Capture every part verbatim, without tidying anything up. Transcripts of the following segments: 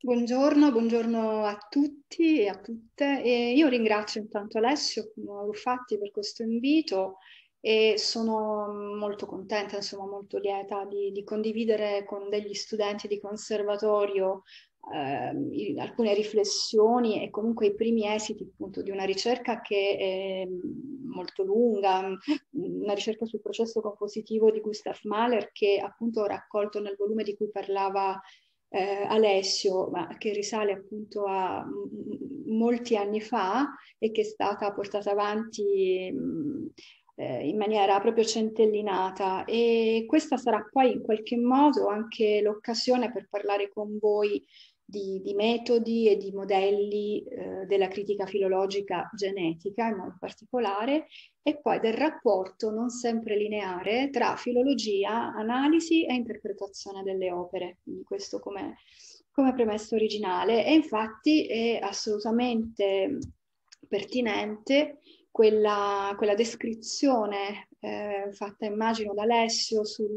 Buongiorno, buongiorno a tutti e a tutte. E io ringrazio intanto Alessio Ruffatti per questo invito e sono molto contenta, insomma molto lieta di, di condividere con degli studenti di conservatorio ehm, i- alcune riflessioni e comunque i primi esiti appunto di una ricerca che è molto lunga, una ricerca sul processo compositivo di Gustav Mahler che appunto ho raccolto nel volume di cui parlava eh, Alessio, ma che risale appunto a m- molti anni fa e che è stata portata avanti mh, eh, in maniera proprio centellinata. E questa sarà poi in qualche modo anche l'occasione per parlare con voi di, di metodi e di modelli eh, della critica filologica genetica in modo particolare e poi del rapporto non sempre lineare tra filologia, analisi e interpretazione delle opere. Quindi questo come, come premessa originale. E infatti è assolutamente pertinente quella, quella descrizione eh, fatta, immagino, da Alessio sul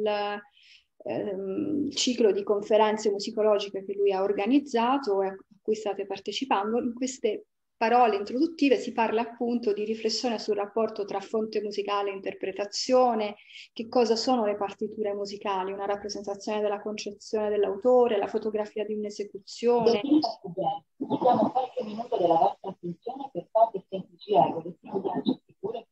ehm, ciclo di conferenze musicologiche che lui ha organizzato e a cui state partecipando. In queste parole introduttive si parla appunto di riflessione sul rapporto tra fonte musicale e interpretazione, che cosa sono le partiture musicali, una rappresentazione della concezione dell'autore, la fotografia di un'esecuzione. Gentili studenti, chiediamo qualche minuto della vostra attenzione per poche semplici regole di viaggio sicuro.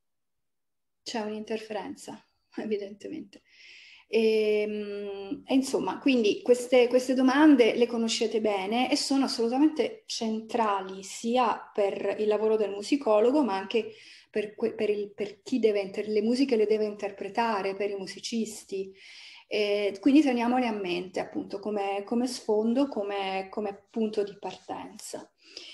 C'è un'interferenza, evidentemente. E, e insomma, quindi queste, queste domande le conoscete bene e sono assolutamente centrali sia per il lavoro del musicologo, ma anche per, per, il, per chi deve inter- le musiche le deve interpretare, per i musicisti. E quindi teniamole a mente appunto come, come sfondo, come, come punto di partenza.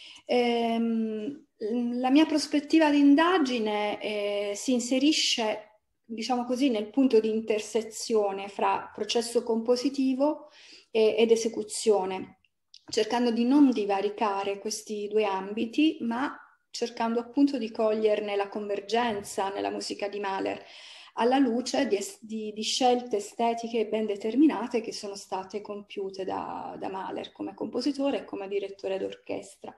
Ehm, la mia prospettiva di indagine eh, si inserisce, diciamo così, nel punto di intersezione fra processo compositivo e- ed esecuzione, cercando di non divaricare questi due ambiti, ma cercando appunto di coglierne la convergenza nella musica di Mahler alla luce di, di, di scelte estetiche ben determinate che sono state compiute da, da Mahler come compositore e come direttore d'orchestra.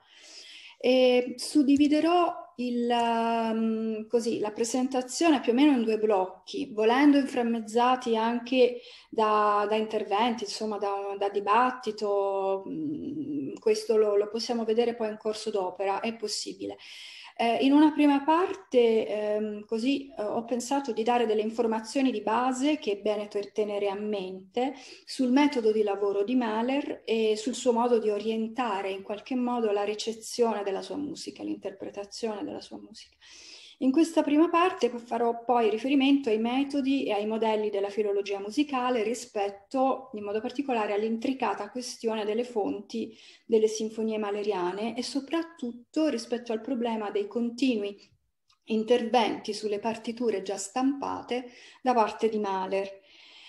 E suddividerò il, um, così, la presentazione più o meno in due blocchi, volendo inframmezzati anche da, da interventi, insomma da, da dibattito, questo lo, lo possiamo vedere poi in corso d'opera, è possibile. Eh, in una prima parte, ehm, così, eh, ho pensato di dare delle informazioni di base che è bene tenere a mente sul metodo di lavoro di Mahler e sul suo modo di orientare in qualche modo la ricezione della sua musica, l'interpretazione della sua musica. In questa prima parte farò poi riferimento ai metodi e ai modelli della filologia musicale rispetto in modo particolare all'intricata questione delle fonti delle sinfonie mahleriane e soprattutto rispetto al problema dei continui interventi sulle partiture già stampate da parte di Mahler.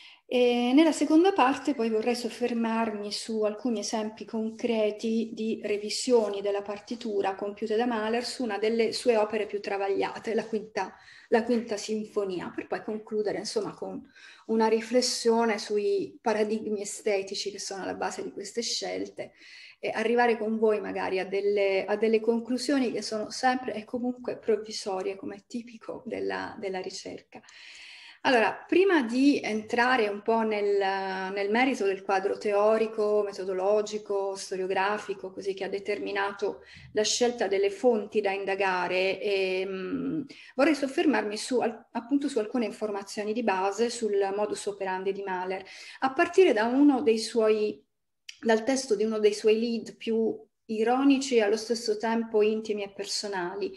E nella seconda parte poi vorrei soffermarmi su alcuni esempi concreti di revisioni della partitura compiute da Mahler su una delle sue opere più travagliate, la quinta, la quinta sinfonia, per poi concludere insomma con una riflessione sui paradigmi estetici che sono alla base di queste scelte e arrivare con voi magari a delle, a delle conclusioni che sono sempre e comunque provvisorie, come è tipico della, della ricerca. Allora, prima di entrare un po' nel, nel merito del quadro teorico, metodologico, storiografico, così che ha determinato la scelta delle fonti da indagare, e, mh, vorrei soffermarmi su, appunto su alcune informazioni di base sul modus operandi di Mahler, a partire da uno dei suoi, dal testo di uno dei suoi lead più ironici e allo stesso tempo intimi e personali.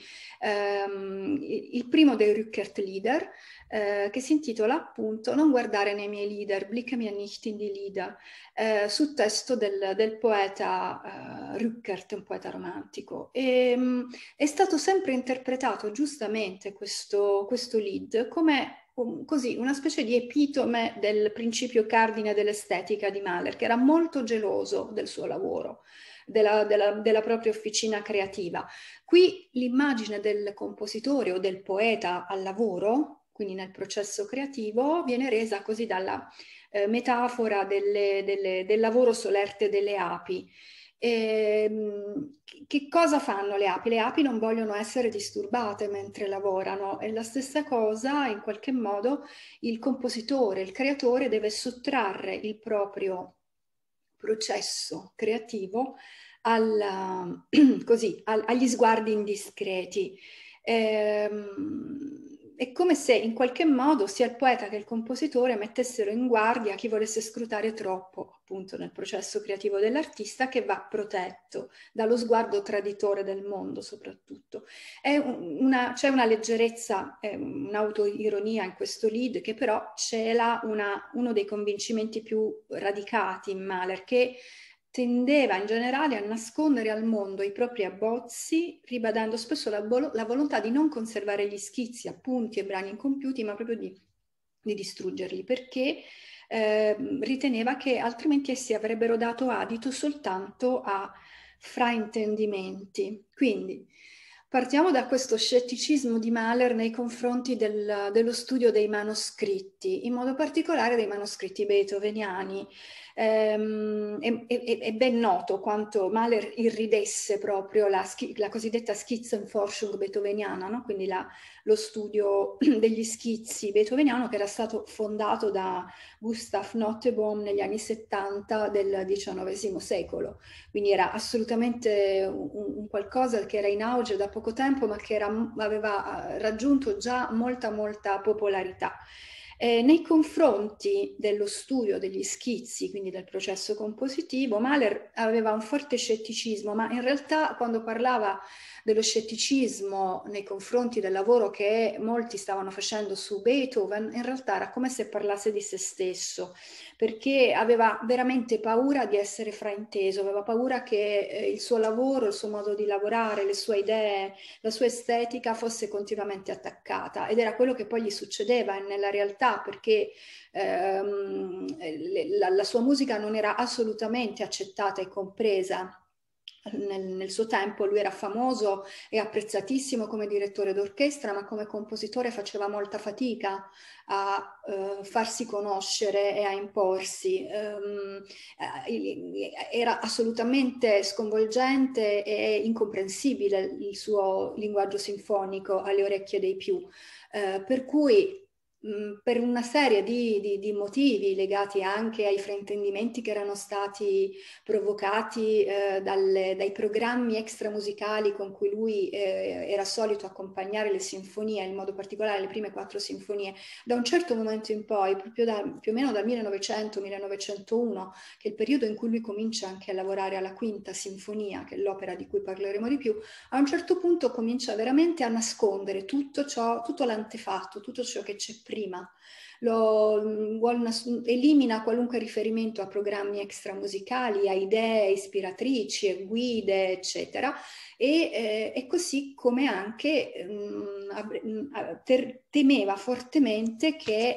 Um, il primo dei Rückert-Lieder, eh, che si intitola appunto Non guardare nei miei Lieder, blicke mir nicht in die Lieder, eh, sul testo del, del poeta eh, Rückert, un poeta romantico. E, mh, è stato sempre interpretato giustamente questo, questo lead come um, così, una specie di epitome del principio cardine dell'estetica di Mahler, che era molto geloso del suo lavoro. Della, della, della propria officina creativa. Qui l'immagine del compositore o del poeta al lavoro, quindi nel processo creativo, viene resa così dalla eh, metafora delle, delle, del lavoro solerte delle api. E, che cosa fanno le api? Le api non vogliono essere disturbate mentre lavorano, e la stessa cosa, in qualche modo, il compositore, il creatore deve sottrarre il proprio processo creativo alla, così, al, agli sguardi indiscreti. Ehm, è come se in qualche modo sia il poeta che il compositore mettessero in guardia chi volesse scrutare troppo, appunto, nel processo creativo dell'artista, che va protetto dallo sguardo traditore del mondo, soprattutto. È una, c'è una leggerezza, eh, un'autoironia in questo lead, che però cela una, uno dei convincimenti più radicati in Mahler, che tendeva in generale a nascondere al mondo i propri abbozzi, ribadendo spesso la, la volontà di non conservare gli schizzi, appunti e brani incompiuti, ma proprio di, di distruggerli, perché eh, riteneva che altrimenti essi avrebbero dato adito soltanto a fraintendimenti. Quindi partiamo da questo scetticismo di Mahler nei confronti del, dello studio dei manoscritti, in modo particolare dei manoscritti beethoveniani. Ehm, è, è, è ben noto quanto Mahler irridesse proprio la, la cosiddetta Skizzenforschung beethoveniana, no? Quindi la, lo studio degli schizzi beethoveniano, che era stato fondato da Gustav Nottebohm negli anni settanta del diciannovesimo secolo. Quindi era assolutamente un, un qualcosa che era in auge da poco tempo, ma che era, aveva raggiunto già molta, molta popolarità. Eh, nei confronti dello studio degli schizzi, quindi del processo compositivo, Mahler aveva un forte scetticismo, ma in realtà quando parlava dello scetticismo nei confronti del lavoro che molti stavano facendo su Beethoven, in realtà era come se parlasse di se stesso, perché aveva veramente paura di essere frainteso, aveva paura che eh, il suo lavoro, il suo modo di lavorare, le sue idee, la sua estetica fosse continuamente attaccata, ed era quello che poi gli succedeva nella realtà, perché ehm, la, la sua musica non era assolutamente accettata e compresa. Nel, nel suo tempo lui era famoso e apprezzatissimo come direttore d'orchestra, ma come compositore faceva molta fatica a uh, farsi conoscere e a imporsi. Um, eh, era assolutamente sconvolgente e incomprensibile il suo linguaggio sinfonico alle orecchie dei più, uh, per cui per una serie di, di, di motivi legati anche ai fraintendimenti che erano stati provocati eh, dalle, dai programmi extramusicali con cui lui eh, era solito accompagnare le sinfonie, in modo particolare le prime quattro sinfonie, da un certo momento in poi, proprio da, più o meno dal millenovecento millenovecentouno, che è il periodo in cui lui comincia anche a lavorare alla quinta sinfonia, che è l'opera di cui parleremo di più, a un certo punto comincia veramente a nascondere tutto ciò, tutto l'antefatto, tutto ciò che c'è prima. Lo, vuole, elimina qualunque riferimento a programmi extramusicali, a idee ispiratrici, a guide, eccetera, e, eh, e così come anche mh, ter, temeva fortemente che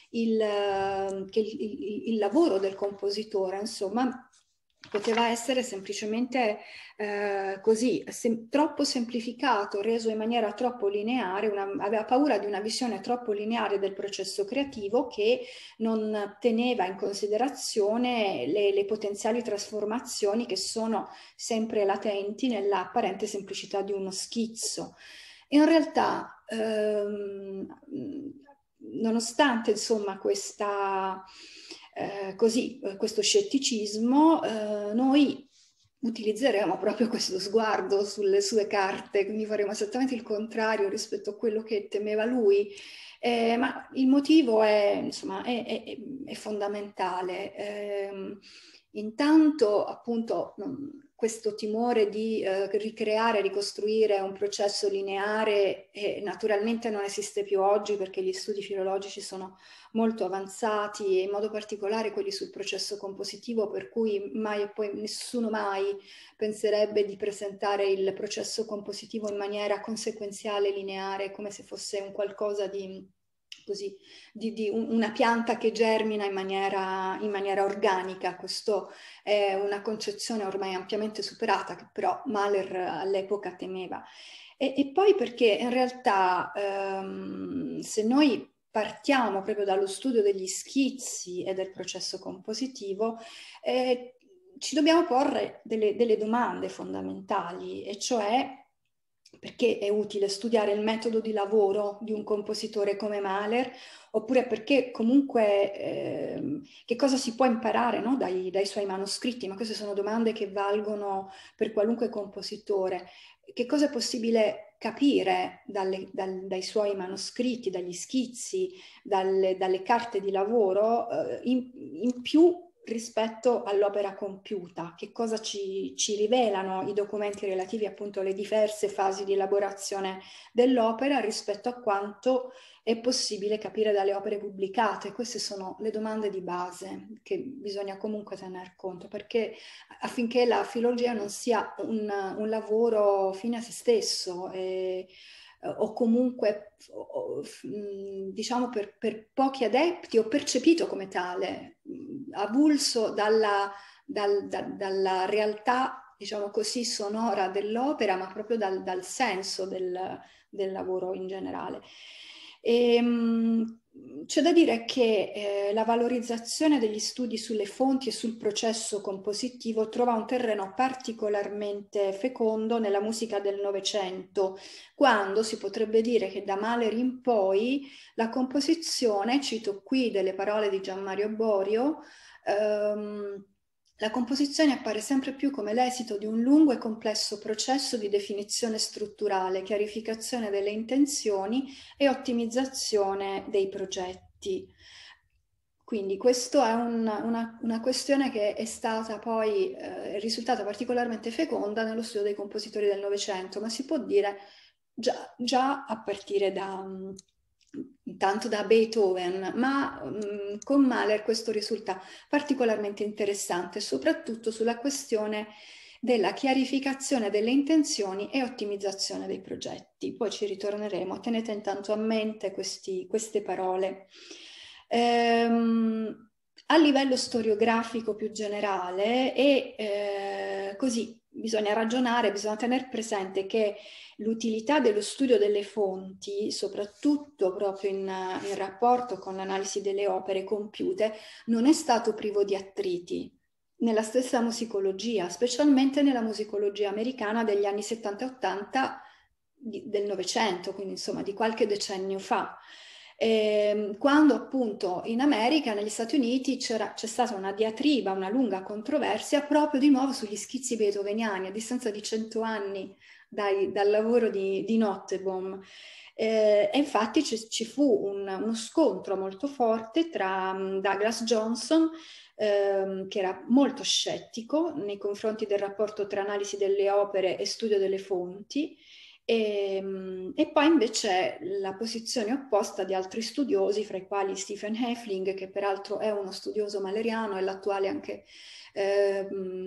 il, che il, il, il lavoro del compositore, insomma, poteva essere semplicemente eh, così, sem troppo semplificato, reso in maniera troppo lineare, una, aveva paura di una visione troppo lineare del processo creativo, che non teneva in considerazione le, le potenziali trasformazioni che sono sempre latenti nell'apparente semplicità di uno schizzo. In realtà, ehm, nonostante insomma questa... Eh, così, questo scetticismo, eh, noi utilizzeremo proprio questo sguardo sulle sue carte, quindi faremo esattamente il contrario rispetto a quello che temeva lui. Eh, ma il motivo è, insomma, è, è, è fondamentale. Eh, intanto, appunto, questo timore di eh, ricreare, ricostruire un processo lineare eh, naturalmente non esiste più oggi, perché gli studi filologici sono molto avanzati, e in modo particolare quelli sul processo compositivo, per cui mai e poi nessuno mai penserebbe di presentare il processo compositivo in maniera conseguenziale, lineare, come se fosse un qualcosa di, così, di, di una pianta che germina in maniera, in maniera organica. Questo è una concezione ormai ampiamente superata, che però Mahler all'epoca temeva. E, e poi perché in realtà ehm, se noi partiamo proprio dallo studio degli schizzi e del processo compositivo, eh, ci dobbiamo porre delle, delle domande fondamentali, e cioè perché è utile studiare il metodo di lavoro di un compositore come Mahler, oppure perché comunque eh, che cosa si può imparare, no, dai, dai suoi manoscritti, ma queste sono domande che valgono per qualunque compositore. Che cosa è possibile capire dalle, dal, dai suoi manoscritti, dagli schizzi, dalle, dalle carte di lavoro, eh, in, in più rispetto all'opera compiuta? Che cosa ci, ci rivelano i documenti relativi appunto alle diverse fasi di elaborazione dell'opera rispetto a quanto è possibile capire dalle opere pubblicate? Queste sono le domande di base che bisogna comunque tener conto, perché affinché la filologia non sia un, un lavoro fine a se stesso, e, o comunque o, diciamo per, per pochi adepti, o percepito come tale, avulso dalla, dal, da, dalla realtà, diciamo così, sonora dell'opera, ma proprio dal, dal senso del, del lavoro in generale. E, mh, c'è da dire che eh, la valorizzazione degli studi sulle fonti e sul processo compositivo trova un terreno particolarmente fecondo nella musica del Novecento, quando si potrebbe dire che da Mahler in poi la composizione, cito qui delle parole di Gian Mario Borio, ehm, la composizione appare sempre più come l'esito di un lungo e complesso processo di definizione strutturale, chiarificazione delle intenzioni e ottimizzazione dei progetti. Quindi questa è un, una, una questione che è stata poi eh, risultata particolarmente feconda nello studio dei compositori del Novecento, ma si può dire già, già a partire da, tanto da Beethoven, ma mh, con Mahler questo risulta particolarmente interessante, soprattutto sulla questione della chiarificazione delle intenzioni e ottimizzazione dei progetti. Poi ci ritorneremo, tenete intanto a mente questi, queste parole. Ehm, a livello storiografico più generale, e eh, così bisogna ragionare, bisogna tenere presente che l'utilità dello studio delle fonti, soprattutto proprio in, in rapporto con l'analisi delle opere compiute, non è stato privo di attriti nella stessa musicologia, specialmente nella musicologia americana degli anni settanta e ottanta del Novecento, quindi insomma di qualche decennio fa. Eh, quando appunto in America, negli Stati Uniti, c'è stata una diatriba, una lunga controversia proprio di nuovo sugli schizzi beethoveniani, a distanza di cento anni dai, dal lavoro di, di Nottebohm. Eh, e infatti ci, ci fu un, uno scontro molto forte tra um, Douglas Johnson, ehm, che era molto scettico nei confronti del rapporto tra analisi delle opere e studio delle fonti, e, e poi invece la posizione opposta di altri studiosi, fra i quali Stephen Hefling, che peraltro è uno studioso mahleriano, e l'attuale anche eh,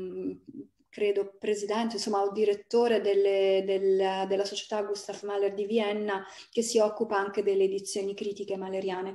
credo presidente, insomma, o direttore delle, del, della società Gustav Mahler di Vienna, che si occupa anche delle edizioni critiche mahleriane.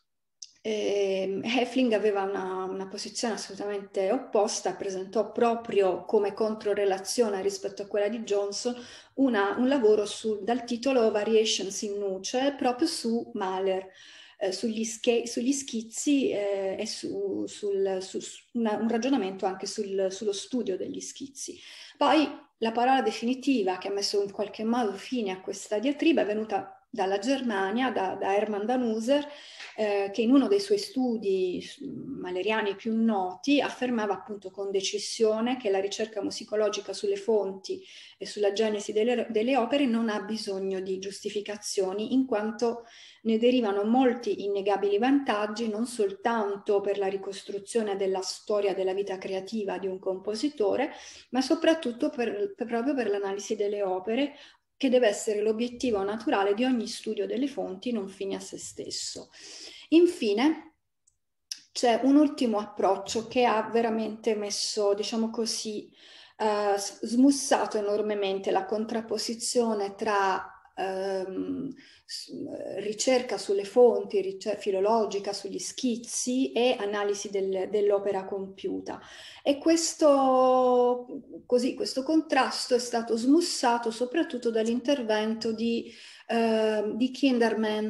Eh, Hefling aveva una, una posizione assolutamente opposta, presentò proprio come controrelazione rispetto a quella di Johnson una, un lavoro su, dal titolo Variations in Nuce, proprio su Mahler, eh, sugli, sugli schizzi eh, e su, sul, su una, un ragionamento anche sul, sullo studio degli schizzi. Poi la parola definitiva che ha messo in qualche modo fine a questa diatriba è venuta dalla Germania, da, da Hermann Danuser, eh, che in uno dei suoi studi mahleriani più noti affermava appunto con decisione che la ricerca musicologica sulle fonti e sulla genesi delle, delle opere non ha bisogno di giustificazioni, in quanto ne derivano molti innegabili vantaggi, non soltanto per la ricostruzione della storia della vita creativa di un compositore, ma soprattutto per, per, proprio per l'analisi delle opere, che deve essere l'obiettivo naturale di ogni studio delle fonti, non fine a se stesso. Infine, c'è un ultimo approccio che ha veramente messo, diciamo così, eh, smussato enormemente la contrapposizione tra ehm, ricerca sulle fonti, ricerca filologica sugli schizzi e analisi del, dell'opera compiuta. E questo, così, questo contrasto è stato smussato soprattutto dall'intervento di, eh, di Kinderman,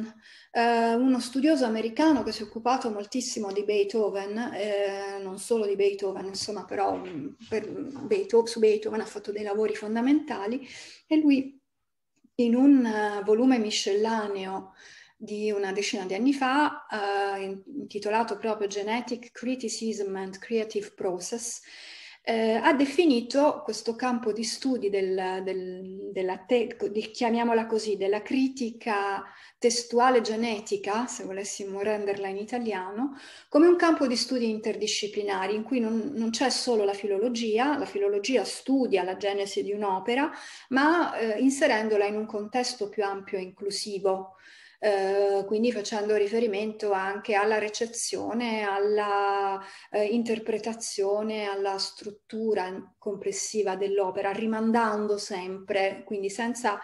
Uh, uno studioso americano che si è occupato moltissimo di Beethoven, eh, non solo di Beethoven, insomma, però per Beethoven, su Beethoven ha fatto dei lavori fondamentali, e lui in un uh, volume miscellaneo di una decina di anni fa, uh, intitolato proprio Genetic Criticism and Creative Process, eh, ha definito questo campo di studi del, del, della te, di, chiamiamola così, della critica testuale genetica, se volessimo renderla in italiano, come un campo di studi interdisciplinari in cui non, non c'è solo la filologia, la filologia studia la genesi di un'opera, ma eh, inserendola in un contesto più ampio e inclusivo. Uh, quindi facendo riferimento anche alla recezione, alla uh, interpretazione, alla struttura complessiva dell'opera, rimandando sempre, quindi senza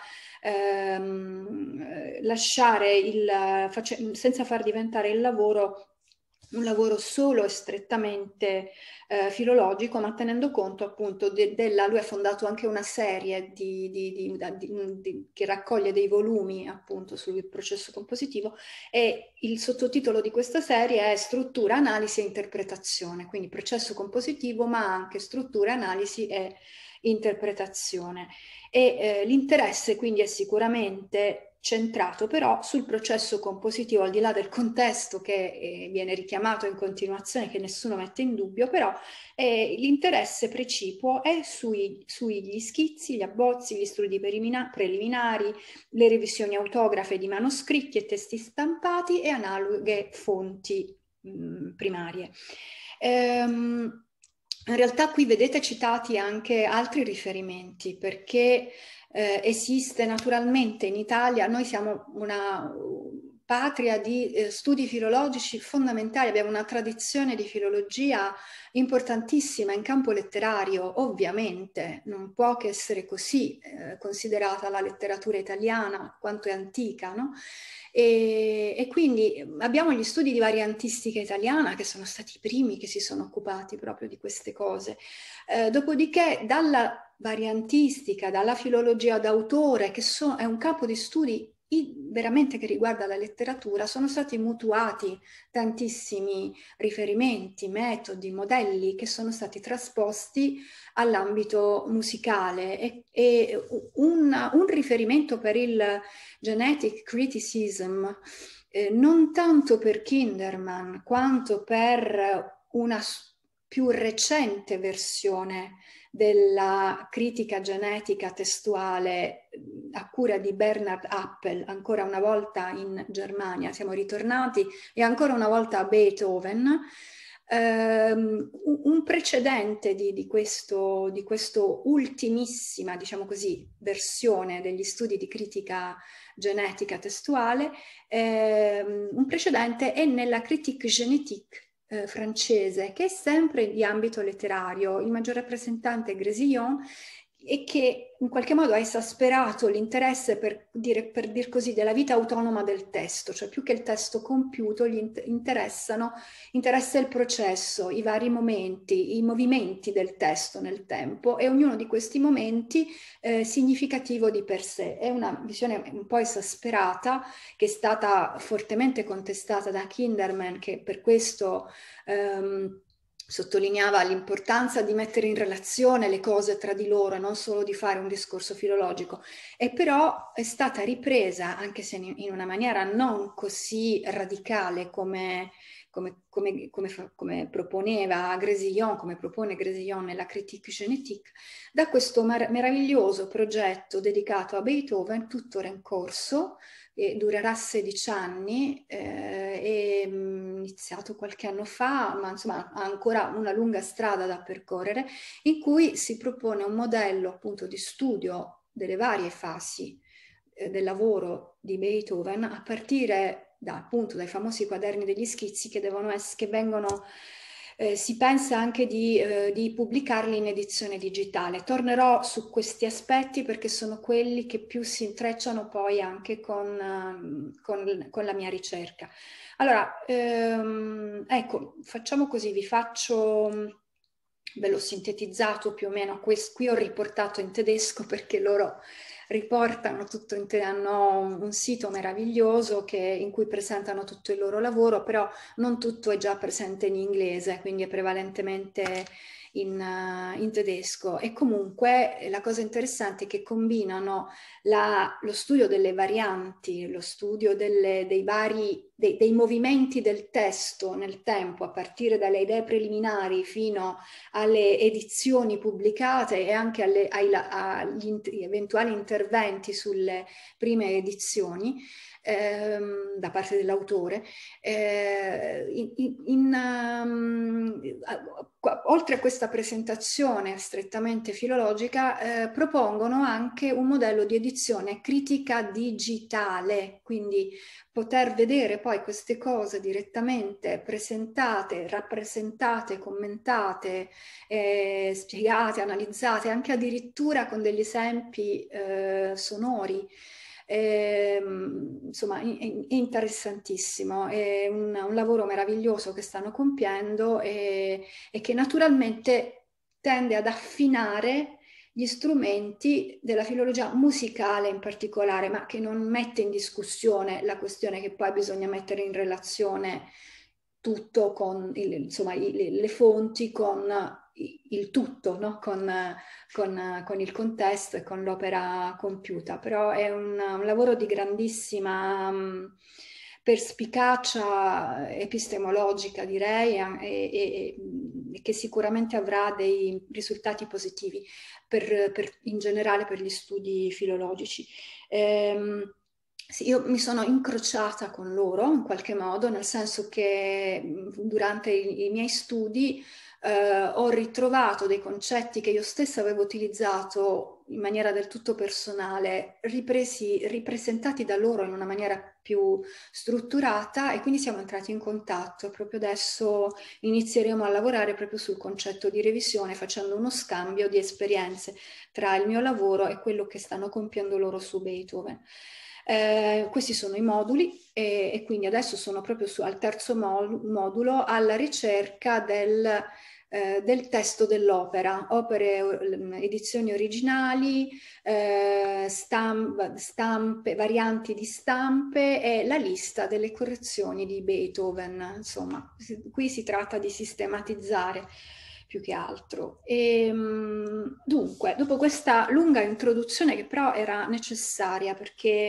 ehm, lasciare il, face, senza far diventare il lavoro un lavoro solo e strettamente eh, filologico, ma tenendo conto appunto de, della, lui ha fondato anche una serie di, di, di, di, di, che raccoglie dei volumi appunto sul processo compositivo, e il sottotitolo di questa serie è Struttura, Analisi e Interpretazione, quindi processo compositivo ma anche struttura, analisi e interpretazione. E eh, l'interesse quindi è sicuramente centrato però sul processo compositivo, al di là del contesto che eh, viene richiamato in continuazione, che nessuno mette in dubbio, però eh, l'interesse precipuo è sui, sugli schizzi, gli abbozzi, gli studi preliminari, le revisioni autografe di manoscritti e testi stampati e analoghe fonti mh, primarie. Ehm, in realtà qui vedete citati anche altri riferimenti, perché eh, esiste naturalmente in Italia, noi siamo una patria di eh, studi filologici fondamentali, abbiamo una tradizione di filologia importantissima in campo letterario, ovviamente non può che essere così, eh, considerata la letteratura italiana quanto è antica, no? E, e quindi abbiamo gli studi di variantistica italiana che sono stati i primi che si sono occupati proprio di queste cose. Eh, dopodiché dalla variantistica, dalla filologia d'autore, che so, è un campo di studi veramente che riguarda la letteratura, sono stati mutuati tantissimi riferimenti, metodi, modelli che sono stati trasposti all'ambito musicale, e, e un, un riferimento per il genetic criticism, eh, non tanto per Kinderman quanto per una più recente versione della critica genetica testuale a cura di Bernhard Appel, ancora una volta in Germania, siamo ritornati, e ancora una volta a Beethoven. Um, un precedente di, di, questo, di questo ultimissima, diciamo così, versione degli studi di critica genetica testuale, um, un precedente è nella Critique génétique Eh, francese, che è sempre di ambito letterario. Il maggior rappresentante è Grésillon, e che in qualche modo ha esasperato l'interesse, per dire, per dir così, della vita autonoma del testo, cioè più che il testo compiuto gli interessano, interessa il processo, i vari momenti, i movimenti del testo nel tempo, e ognuno di questi momenti eh, significativo di per sé. È una visione un po' esasperata, che è stata fortemente contestata da Kinderman, che per questo ehm, sottolineava l'importanza di mettere in relazione le cose tra di loro e non solo di fare un discorso filologico, e però è stata ripresa, anche se in una maniera non così radicale come, come, come, come, come proponeva Grésillon, come propone Grésillon nella Critique génétique, da questo mer- meraviglioso progetto dedicato a Beethoven, tuttora in corso, e durerà sedici anni, eh, è iniziato qualche anno fa, ma insomma ha ancora una lunga strada da percorrere, in cui si propone un modello appunto di studio delle varie fasi eh, del lavoro di Beethoven, a partire da, appunto dai famosi quaderni degli schizzi, che devono essere, che vengono Eh, si pensa anche di, eh, di pubblicarli in edizione digitale. Tornerò su questi aspetti perché sono quelli che più si intrecciano poi anche con, uh, con, con la mia ricerca. Allora, ehm, ecco, facciamo così, vi faccio, ve l'ho sintetizzato più o meno, questo, qui ho riportato in tedesco perché loro riportano tutto, hanno un sito meraviglioso che, in cui presentano tutto il loro lavoro, però non tutto è già presente in inglese, quindi è prevalentemente in, uh, in tedesco. E comunque la cosa interessante è che combinano la, lo studio delle varianti, lo studio delle, dei vari, dei, dei movimenti del testo nel tempo, a partire dalle idee preliminari fino alle edizioni pubblicate e anche alle, ai, agli eventuali interventi sulle prime edizioni, ehm, da parte dell'autore. Eh, in, in, um, oltre a questa presentazione strettamente filologica, eh, propongono anche un modello di edizione critica digitale, quindi poter vedere poi queste cose direttamente presentate, rappresentate, commentate, eh, spiegate, analizzate, anche addirittura con degli esempi eh, sonori. Eh, insomma, è, è interessantissimo, è un, un lavoro meraviglioso che stanno compiendo e, e che naturalmente tende ad affinare gli strumenti della filologia musicale in particolare, ma che non mette in discussione la questione che poi bisogna mettere in relazione tutto con il, insomma, le, le fonti con il tutto, no? con, con, con il contesto e con l'opera compiuta. Però è un, un lavoro di grandissima um, perspicacia epistemologica, direi, e, e, e che sicuramente avrà dei risultati positivi per, per, in generale per gli studi filologici. Ehm, Sì, io mi sono incrociata con loro in qualche modo, nel senso che durante i, i miei studi eh, ho ritrovato dei concetti che io stessa avevo utilizzato in maniera del tutto personale, ripresi, ripresentati da loro in una maniera più strutturata, e quindi siamo entrati in contatto. Proprio adesso inizieremo a lavorare proprio sul concetto di revisione, facendo uno scambio di esperienze tra il mio lavoro e quello che stanno compiendo loro su Beethoven. Eh, questi sono i moduli e, e quindi adesso sono proprio su, al terzo modulo alla ricerca del, eh, del testo dell'opera, opere, edizioni originali, eh, stamp, stampe, varianti di stampe e la lista delle correzioni di Beethoven. Insomma, qui si tratta di sistematizzare più che altro. E, dunque, dopo questa lunga introduzione, che però era necessaria perché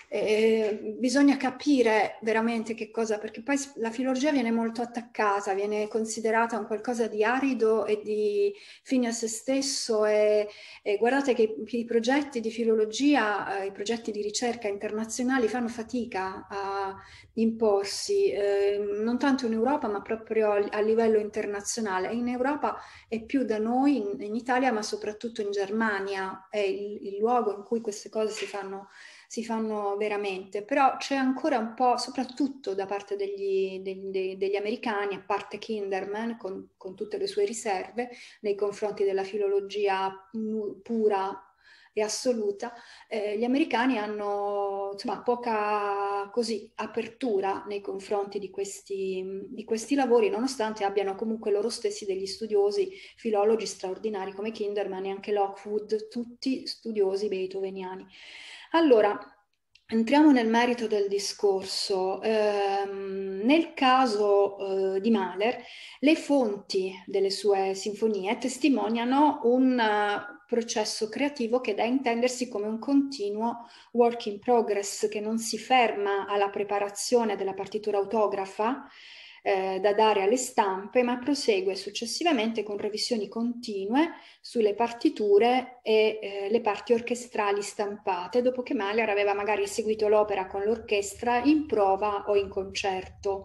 eh, bisogna capire veramente che cosa, perché poi la filologia viene molto attaccata, viene considerata un qualcosa di arido e di fine a se stesso, e, e guardate che i, i progetti di filologia, eh, i progetti di ricerca internazionali fanno fatica a imporsi, eh, non tanto in Europa ma proprio a, a livello internazionale. In Europa è più da noi, in, in Italia, ma soprattutto in Germania è il, il luogo in cui queste cose si fanno si fanno veramente, però c'è ancora un po', soprattutto da parte degli, degli, degli americani, a parte Kinderman, con, con tutte le sue riserve nei confronti della filologia pura e assoluta, eh, gli americani hanno insomma poca così apertura nei confronti di questi, di questi lavori, nonostante abbiano comunque loro stessi degli studiosi filologi straordinari come Kinderman e anche Lockwood, tutti studiosi beethoveniani. Allora, entriamo nel merito del discorso. Ehm, nel caso eh, di Mahler, le fonti delle sue sinfonie testimoniano un uh, processo creativo che è da intendersi come un continuo work in progress, che non si ferma alla preparazione della partitura autografa eh, da dare alle stampe, ma prosegue successivamente con revisioni continue sulle partiture e eh, le parti orchestrali stampate, dopo che Mahler aveva magari eseguito l'opera con l'orchestra in prova o in concerto.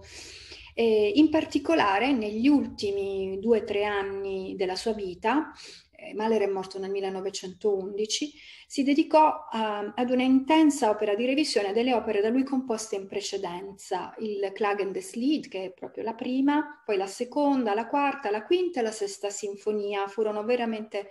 E in particolare negli ultimi due o tre anni della sua vita, eh, Mahler è morto nel millenovecentoundici, si dedicò a, ad una intensa opera di revisione delle opere da lui composte in precedenza, il Klagendes Lied, che è proprio la prima, poi la seconda, la quarta, la quinta e la sesta sinfonia furono veramente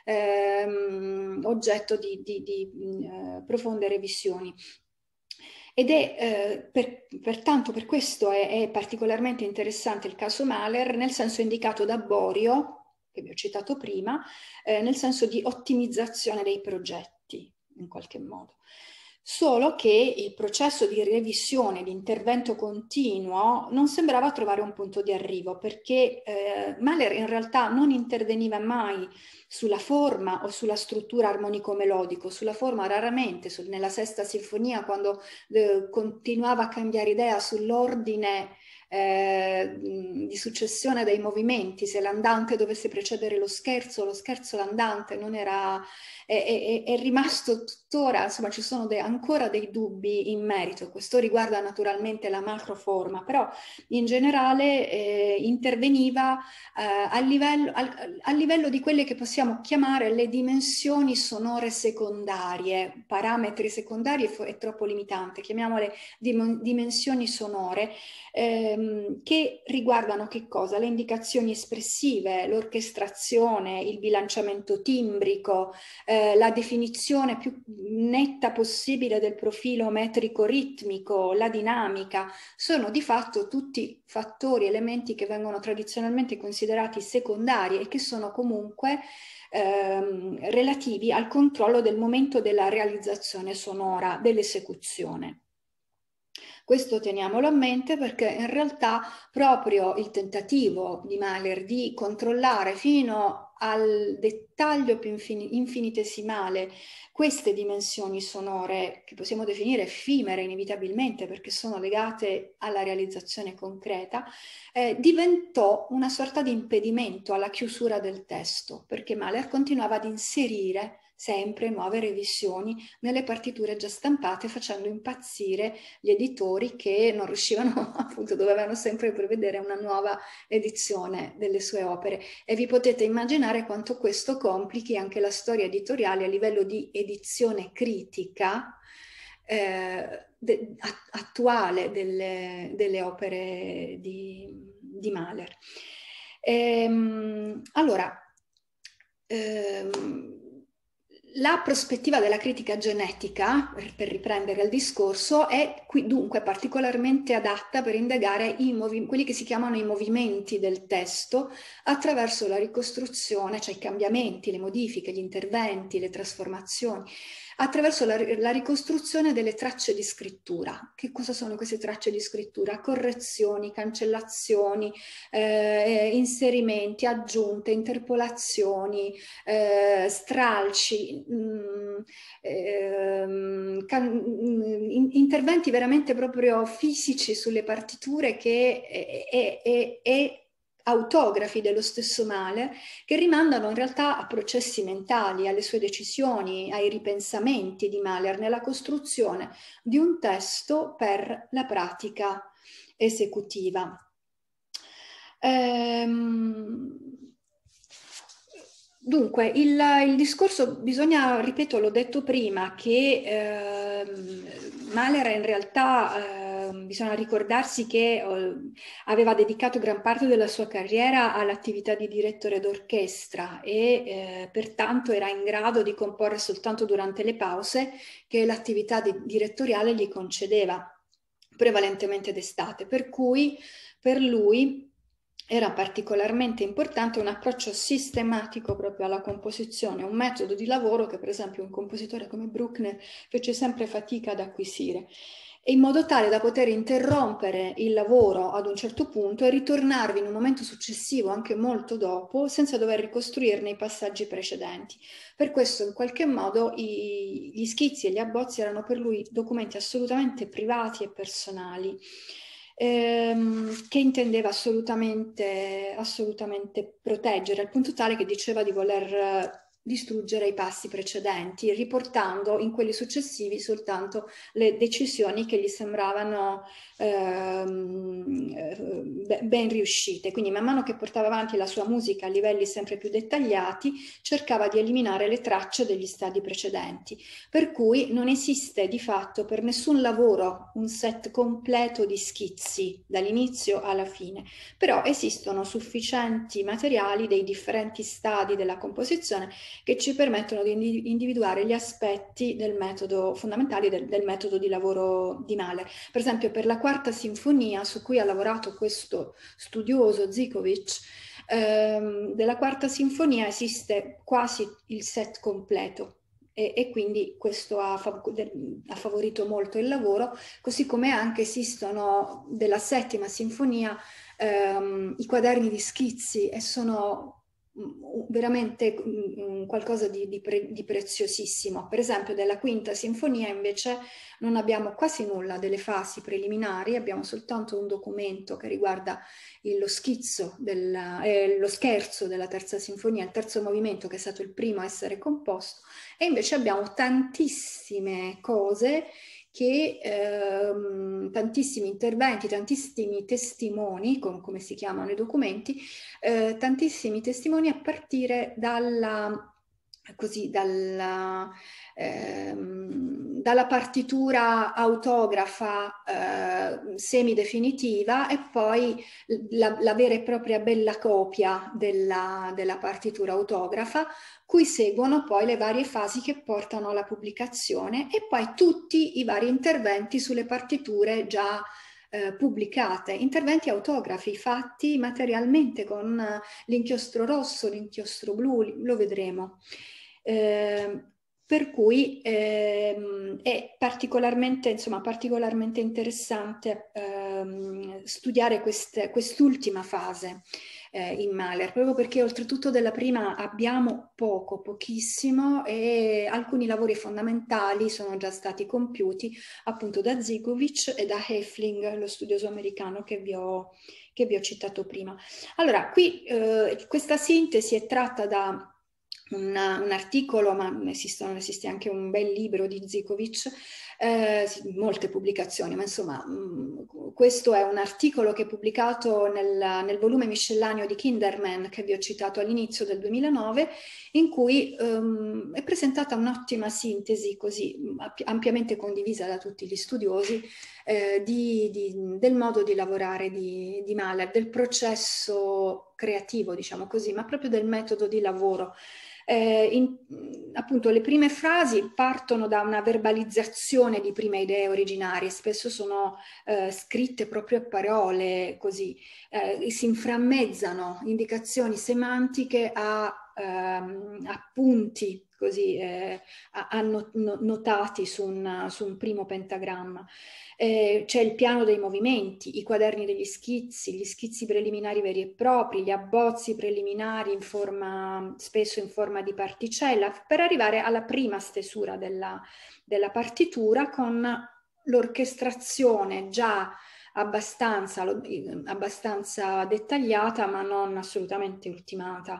ehm, oggetto di, di, di eh, profonde revisioni. Ed è eh, per, pertanto per questo è, è particolarmente interessante il caso Mahler, nel senso indicato da Borio, che vi ho citato prima, eh, nel senso di ottimizzazione dei progetti. in qualche modo. Solo che il processo di revisione, di intervento continuo, non sembrava trovare un punto di arrivo, perché eh, Mahler in realtà non interveniva mai sulla forma o sulla struttura armonico-melodico, sulla forma raramente, sul, nella Sesta Sinfonia, quando eh, continuava a cambiare idea sull'ordine eh, di successione dei movimenti, se l'andante dovesse precedere lo scherzo, lo scherzo l'andante, non era... È, è, è rimasto tuttora, insomma ci sono de, ancora dei dubbi in merito. Questo riguarda naturalmente la macroforma, però in generale eh, interveniva eh, a, livello, al, a livello di quelle che possiamo chiamare le dimensioni sonore secondarie, parametri secondari è, è troppo limitante, chiamiamole dim, dimensioni sonore, ehm, che riguardano che cosa? Le indicazioni espressive, l'orchestrazione, il bilanciamento timbrico, eh, la definizione più netta possibile del profilo metrico-ritmico, la dinamica, sono di fatto tutti fattori, elementi che vengono tradizionalmente considerati secondari e che sono comunque ehm, relativi al controllo del momento della realizzazione sonora, dell'esecuzione. Questo teniamolo a mente perché in realtà proprio il tentativo di Mahler di controllare fino al dettaglio più infinitesimale queste dimensioni sonore, che possiamo definire effimere inevitabilmente perché sono legate alla realizzazione concreta, eh, diventò una sorta di impedimento alla chiusura del testo, perché Mahler continuava ad inserire sempre nuove revisioni nelle partiture già stampate, facendo impazzire gli editori che non riuscivano, appunto, dovevano sempre prevedere una nuova edizione delle sue opere. E vi potete immaginare quanto questo complichi anche la storia editoriale a livello di edizione critica eh, de, attuale delle, delle opere di, di Mahler. Ehm, allora, ehm, la prospettiva della critica genetica, per riprendere il discorso, è qui dunque particolarmente adatta per indagare i quelli che si chiamano i movimenti del testo attraverso la ricostruzione, cioè i cambiamenti, le modifiche, gli interventi, le trasformazioni, attraverso la, la ricostruzione delle tracce di scrittura. Che cosa sono queste tracce di scrittura? Correzioni, cancellazioni, eh, inserimenti, aggiunte, interpolazioni, eh, stralci, mh, eh, can, in, interventi veramente proprio fisici sulle partiture che è, è, è, è autografi dello stesso Mahler, che rimandano in realtà a processi mentali, alle sue decisioni, ai ripensamenti di Mahler nella costruzione di un testo per la pratica esecutiva. Ehm, Dunque, il, il discorso, bisogna, ripeto, l'ho detto prima, che eh, Mahler in realtà, eh, bisogna ricordarsi che eh, aveva dedicato gran parte della sua carriera all'attività di direttore d'orchestra e eh, pertanto era in grado di comporre soltanto durante le pause che l'attività di, direttoriale gli concedeva, prevalentemente d'estate, per cui per lui era particolarmente importante un approccio sistematico proprio alla composizione, un metodo di lavoro che per esempio un compositore come Bruckner fece sempre fatica ad acquisire, e in modo tale da poter interrompere il lavoro ad un certo punto e ritornarvi in un momento successivo, anche molto dopo, senza dover ricostruirne i passaggi precedenti. Per questo in qualche modo i, gli schizzi e gli abbozzi erano per lui documenti assolutamente privati e personali, Ehm, che intendeva assolutamente, assolutamente proteggere, al punto tale che diceva di voler distruggere i passi precedenti, riportando in quelli successivi soltanto le decisioni che gli sembravano ehm, ben riuscite. Quindi man mano che portava avanti la sua musica a livelli sempre più dettagliati, cercava di eliminare le tracce degli stadi precedenti. Per cui non esiste di fatto per nessun lavoro un set completo di schizzi dall'inizio alla fine, però esistono sufficienti materiali dei differenti stadi della composizione che ci permettono di individuare gli aspetti del metodo fondamentali del, del metodo di lavoro di Mahler. Per esempio per la quarta sinfonia, su cui ha lavorato questo studioso Zikovic, ehm, della quarta sinfonia esiste quasi il set completo. e, e quindi questo ha, ha favorito molto il lavoro, così come anche esistono della settima sinfonia ehm, i quaderni di schizzi, e sono veramente qualcosa di, di, pre, di preziosissimo. Per esempio della quinta sinfonia invece non abbiamo quasi nulla delle fasi preliminari, abbiamo soltanto un documento che riguarda il, lo schizzo, del, eh, lo scherzo della terza sinfonia, il terzo movimento che è stato il primo a essere composto, e invece abbiamo tantissime cose che ehm, tantissimi interventi, tantissimi testimoni, com come si chiamano i documenti, eh, tantissimi testimoni a partire dalla, così, dalla, ehm, dalla partitura autografa eh, semidefinitiva, e poi la, la vera e propria bella copia della, della partitura autografa, cui seguono poi le varie fasi che portano alla pubblicazione, e poi tutti i vari interventi sulle partiture già eh, pubblicate, interventi autografi fatti materialmente con eh, l'inchiostro rosso, l'inchiostro blu, lo vedremo. Eh, per cui ehm, è particolarmente, insomma, particolarmente interessante ehm, studiare quest'ultima fase eh, in Mahler, proprio perché oltretutto della prima abbiamo poco, pochissimo, e alcuni lavori fondamentali sono già stati compiuti appunto da Zigovic e da Hefling, lo studioso americano che vi ho, che vi ho citato prima. Allora, qui eh, questa sintesi è tratta da una, un articolo, ma esistono, esiste anche un bel libro di Zigovic, eh, molte pubblicazioni, ma insomma mh, questo è un articolo che è pubblicato nel, nel volume miscellaneo di Kinderman che vi ho citato all'inizio del duemilanove, in cui um, è presentata un'ottima sintesi, così ampiamente condivisa da tutti gli studiosi, eh, di, di, del modo di lavorare di, di Mahler, del processo creativo, diciamo così, ma proprio del metodo di lavoro. Eh, in, appunto le prime frasi partono da una verbalizzazione di prime idee originarie, spesso sono eh, scritte proprio a parole, così eh, si inframmezzano indicazioni semantiche a ehm, appunti così eh, annotati su un, su un primo pentagramma. Eh, c'è il piano dei movimenti, i quaderni degli schizzi, gli schizzi preliminari veri e propri, gli abbozzi preliminari in forma, spesso in forma di particella, per arrivare alla prima stesura della, della partitura, con l'orchestrazione già abbastanza, abbastanza dettagliata, ma non assolutamente ultimata.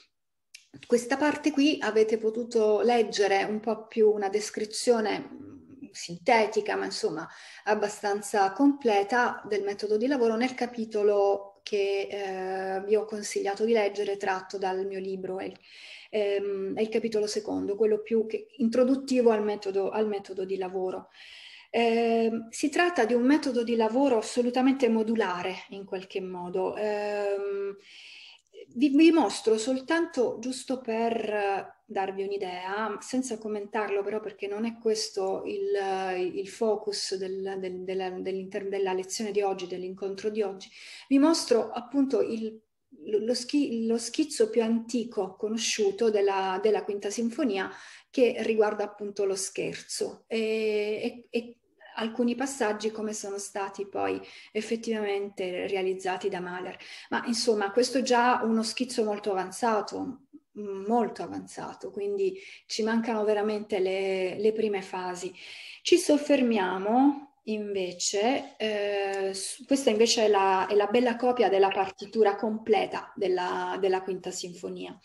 Questa parte qui avete potuto leggere un po' più una descrizione sintetica, ma insomma abbastanza completa del metodo di lavoro nel capitolo che eh, vi ho consigliato di leggere, tratto dal mio libro. È, ehm, è il capitolo secondo, quello più che, introduttivo al metodo, al metodo di lavoro. Eh, si tratta di un metodo di lavoro assolutamente modulare in qualche modo. Eh, vi, vi mostro soltanto, giusto per darvi un'idea, senza commentarlo però, perché non è questo il, il focus del, del, della, della lezione di oggi, dell'incontro di oggi, vi mostro appunto il, lo, schi, lo schizzo più antico conosciuto della, della Quinta Sinfonia, che riguarda appunto lo scherzo e, e, e alcuni passaggi come sono stati poi effettivamente realizzati da Mahler. Ma insomma, questo è già uno schizzo molto avanzato, molto avanzato, quindi ci mancano veramente le, le prime fasi. Ci soffermiamo invece, eh, questa invece è la, è la bella copia della partitura completa della, della Quinta Sinfonia.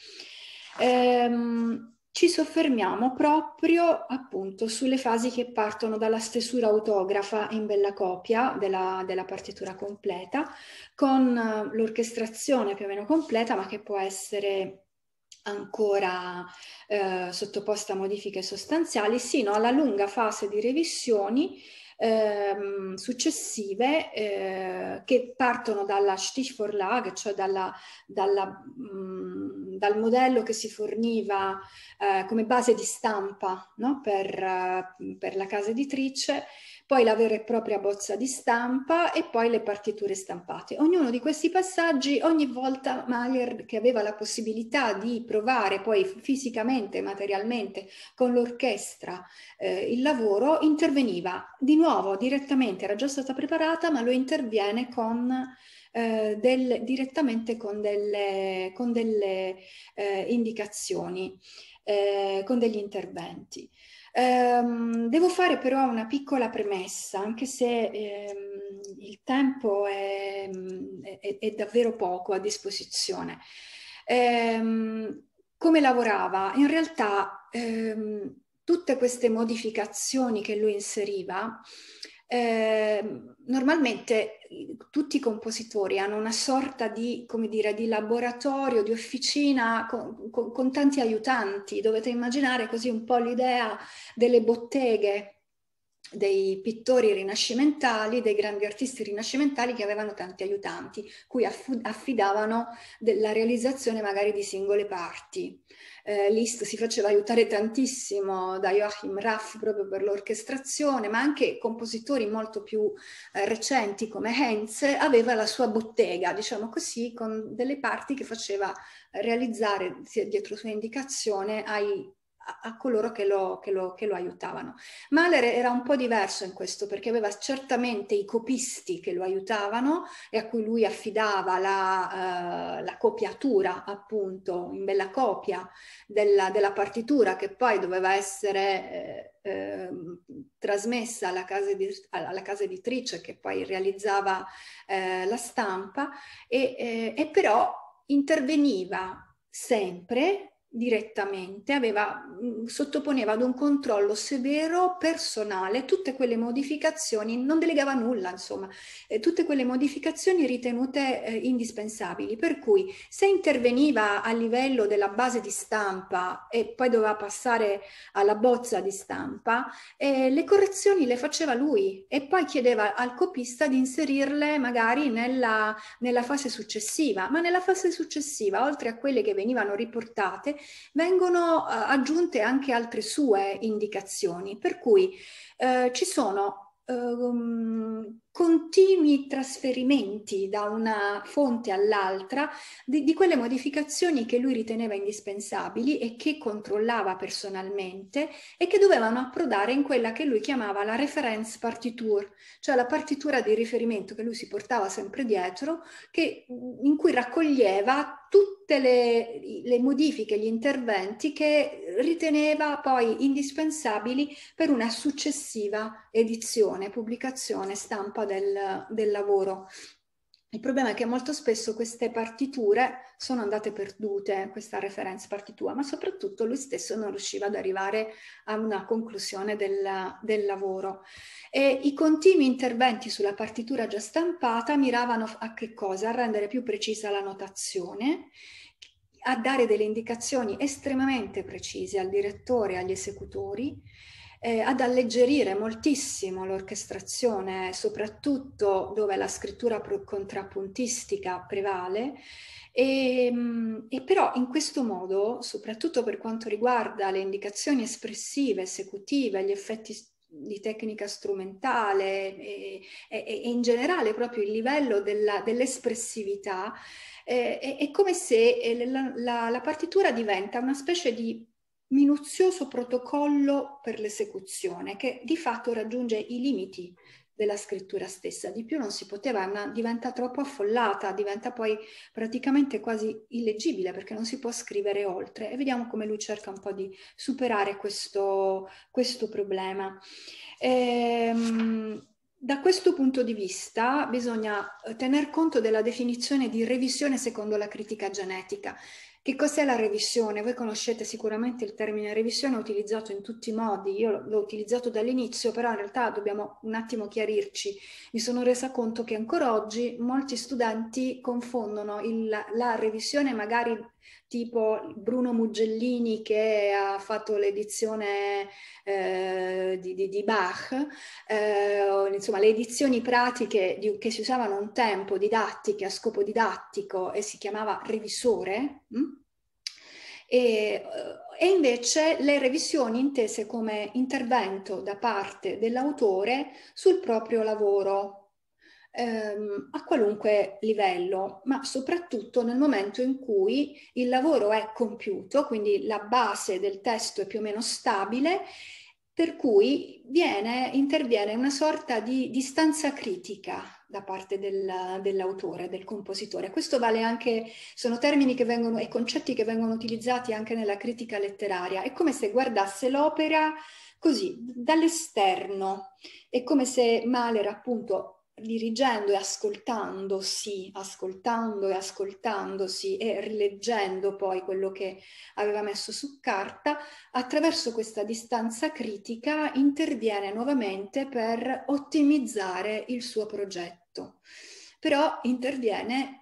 Ehm, ci soffermiamo proprio appunto sulle fasi che partono dalla stesura autografa in bella copia della, della partitura completa, con l'orchestrazione più o meno completa, ma che può essere ancora eh, sottoposta a modifiche sostanziali, sino alla lunga fase di revisioni ehm, successive eh, che partono dalla Stichvorlage, cioè dalla, dalla, mh, dal modello che si forniva eh, come base di stampa, no? per, uh, per la casa editrice, poi la vera e propria bozza di stampa e poi le partiture stampate. Ognuno di questi passaggi, ogni volta Mahler, che aveva la possibilità di provare poi fisicamente, materialmente, con l'orchestra eh, il lavoro, interveniva di nuovo direttamente, era già stata preparata, ma lo interviene con, eh, del, direttamente con delle, con delle eh, indicazioni, eh, con degli interventi. Um, devo fare però una piccola premessa, anche se ehm, il tempo è, è, è davvero poco a disposizione. Ehm, come lavorava? In realtà ehm, tutte queste modificazioni che lui inseriva, eh, normalmente tutti i compositori hanno una sorta di, come dire, di laboratorio, di officina con, con, con tanti aiutanti. Dovete immaginare così un po' l'idea delle botteghe dei pittori rinascimentali, dei grandi artisti rinascimentali che avevano tanti aiutanti, cui affidavano la realizzazione magari di singole parti. Eh, Liszt si faceva aiutare tantissimo da Joachim Raff proprio per l'orchestrazione, ma anche compositori molto più eh, recenti come Hentz aveva la sua bottega, diciamo così, con delle parti che faceva realizzare dietro sua indicazione ai a coloro che lo, che, lo, che lo aiutavano. Mahler era un po' diverso in questo perché aveva certamente i copisti che lo aiutavano e a cui lui affidava la, uh, la copiatura, appunto, in bella copia della, della partitura che poi doveva essere eh, eh, trasmessa alla casa, di, alla casa editrice che poi realizzava eh, la stampa e, eh, e però interveniva sempre direttamente, aveva, mh, sottoponeva ad un controllo severo personale tutte quelle modificazioni, non delegava nulla, insomma, eh, tutte quelle modificazioni ritenute eh, indispensabili, per cui se interveniva a livello della base di stampa e poi doveva passare alla bozza di stampa, eh, le correzioni le faceva lui e poi chiedeva al copista di inserirle magari nella, nella fase successiva, ma nella fase successiva, oltre a quelle che venivano riportate, vengono eh, aggiunte anche altre sue indicazioni, per cui eh, ci sono eh, continui trasferimenti da una fonte all'altra di, di quelle modificazioni che lui riteneva indispensabili e che controllava personalmente e che dovevano approdare in quella che lui chiamava la reference partiture, cioè la partitura di riferimento che lui si portava sempre dietro, che, in cui raccoglieva tutte le, le modifiche, gli interventi che riteneva poi indispensabili per una successiva edizione, pubblicazione, stampa del, del lavoro. Il problema è che molto spesso queste partiture sono andate perdute, questa reference partitura, ma soprattutto lui stesso non riusciva ad arrivare a una conclusione del, del lavoro. E i continui interventi sulla partitura già stampata miravano a che cosa? A rendere più precisa la notazione, a dare delle indicazioni estremamente precise al direttore e agli esecutori, eh, ad alleggerire moltissimo l'orchestrazione, soprattutto dove la scrittura contrappuntistica prevale, e, e però in questo modo, soprattutto per quanto riguarda le indicazioni espressive, esecutive, gli effetti di tecnica strumentale e, e, e in generale proprio il livello dell'espressività, eh, è, è come se la, la, la partitura diventa una specie di minuzioso protocollo per l'esecuzione che di fatto raggiunge i limiti della scrittura stessa. Di più non si poteva, una, diventa troppo affollata, diventa poi praticamente quasi illeggibile perché non si può scrivere oltre. E vediamo come lui cerca un po' di superare questo, questo problema. Ehm, Da questo punto di vista bisogna tener conto della definizione di revisione secondo la critica genetica. Che cos'è la revisione? Voi conoscete sicuramente il termine revisione, utilizzato in tutti i modi, io l'ho utilizzato dall'inizio, però in realtà dobbiamo un attimo chiarirci. Mi sono resa conto che ancora oggi molti studenti confondono il, la revisione magari tipo Bruno Mugellini che ha fatto l'edizione eh, di, di, di Bach, eh, insomma le edizioni pratiche di, che si usavano un tempo, didattiche a scopo didattico e si chiamava revisore, mh? E e invece le revisioni intese come intervento da parte dell'autore sul proprio lavoro, ehm, a qualunque livello, ma soprattutto nel momento in cui il lavoro è compiuto, quindi la base del testo è più o meno stabile, per cui viene, interviene una sorta di distanza critica da parte del, dell'autore, del compositore. Questo vale anche, sono termini che vengono e concetti che vengono utilizzati anche nella critica letteraria. È come se guardasse l'opera così, dall'esterno. È come se Mahler, appunto, dirigendo e ascoltandosi, ascoltando e ascoltandosi e rileggendo poi quello che aveva messo su carta, attraverso questa distanza critica interviene nuovamente per ottimizzare il suo progetto. Però interviene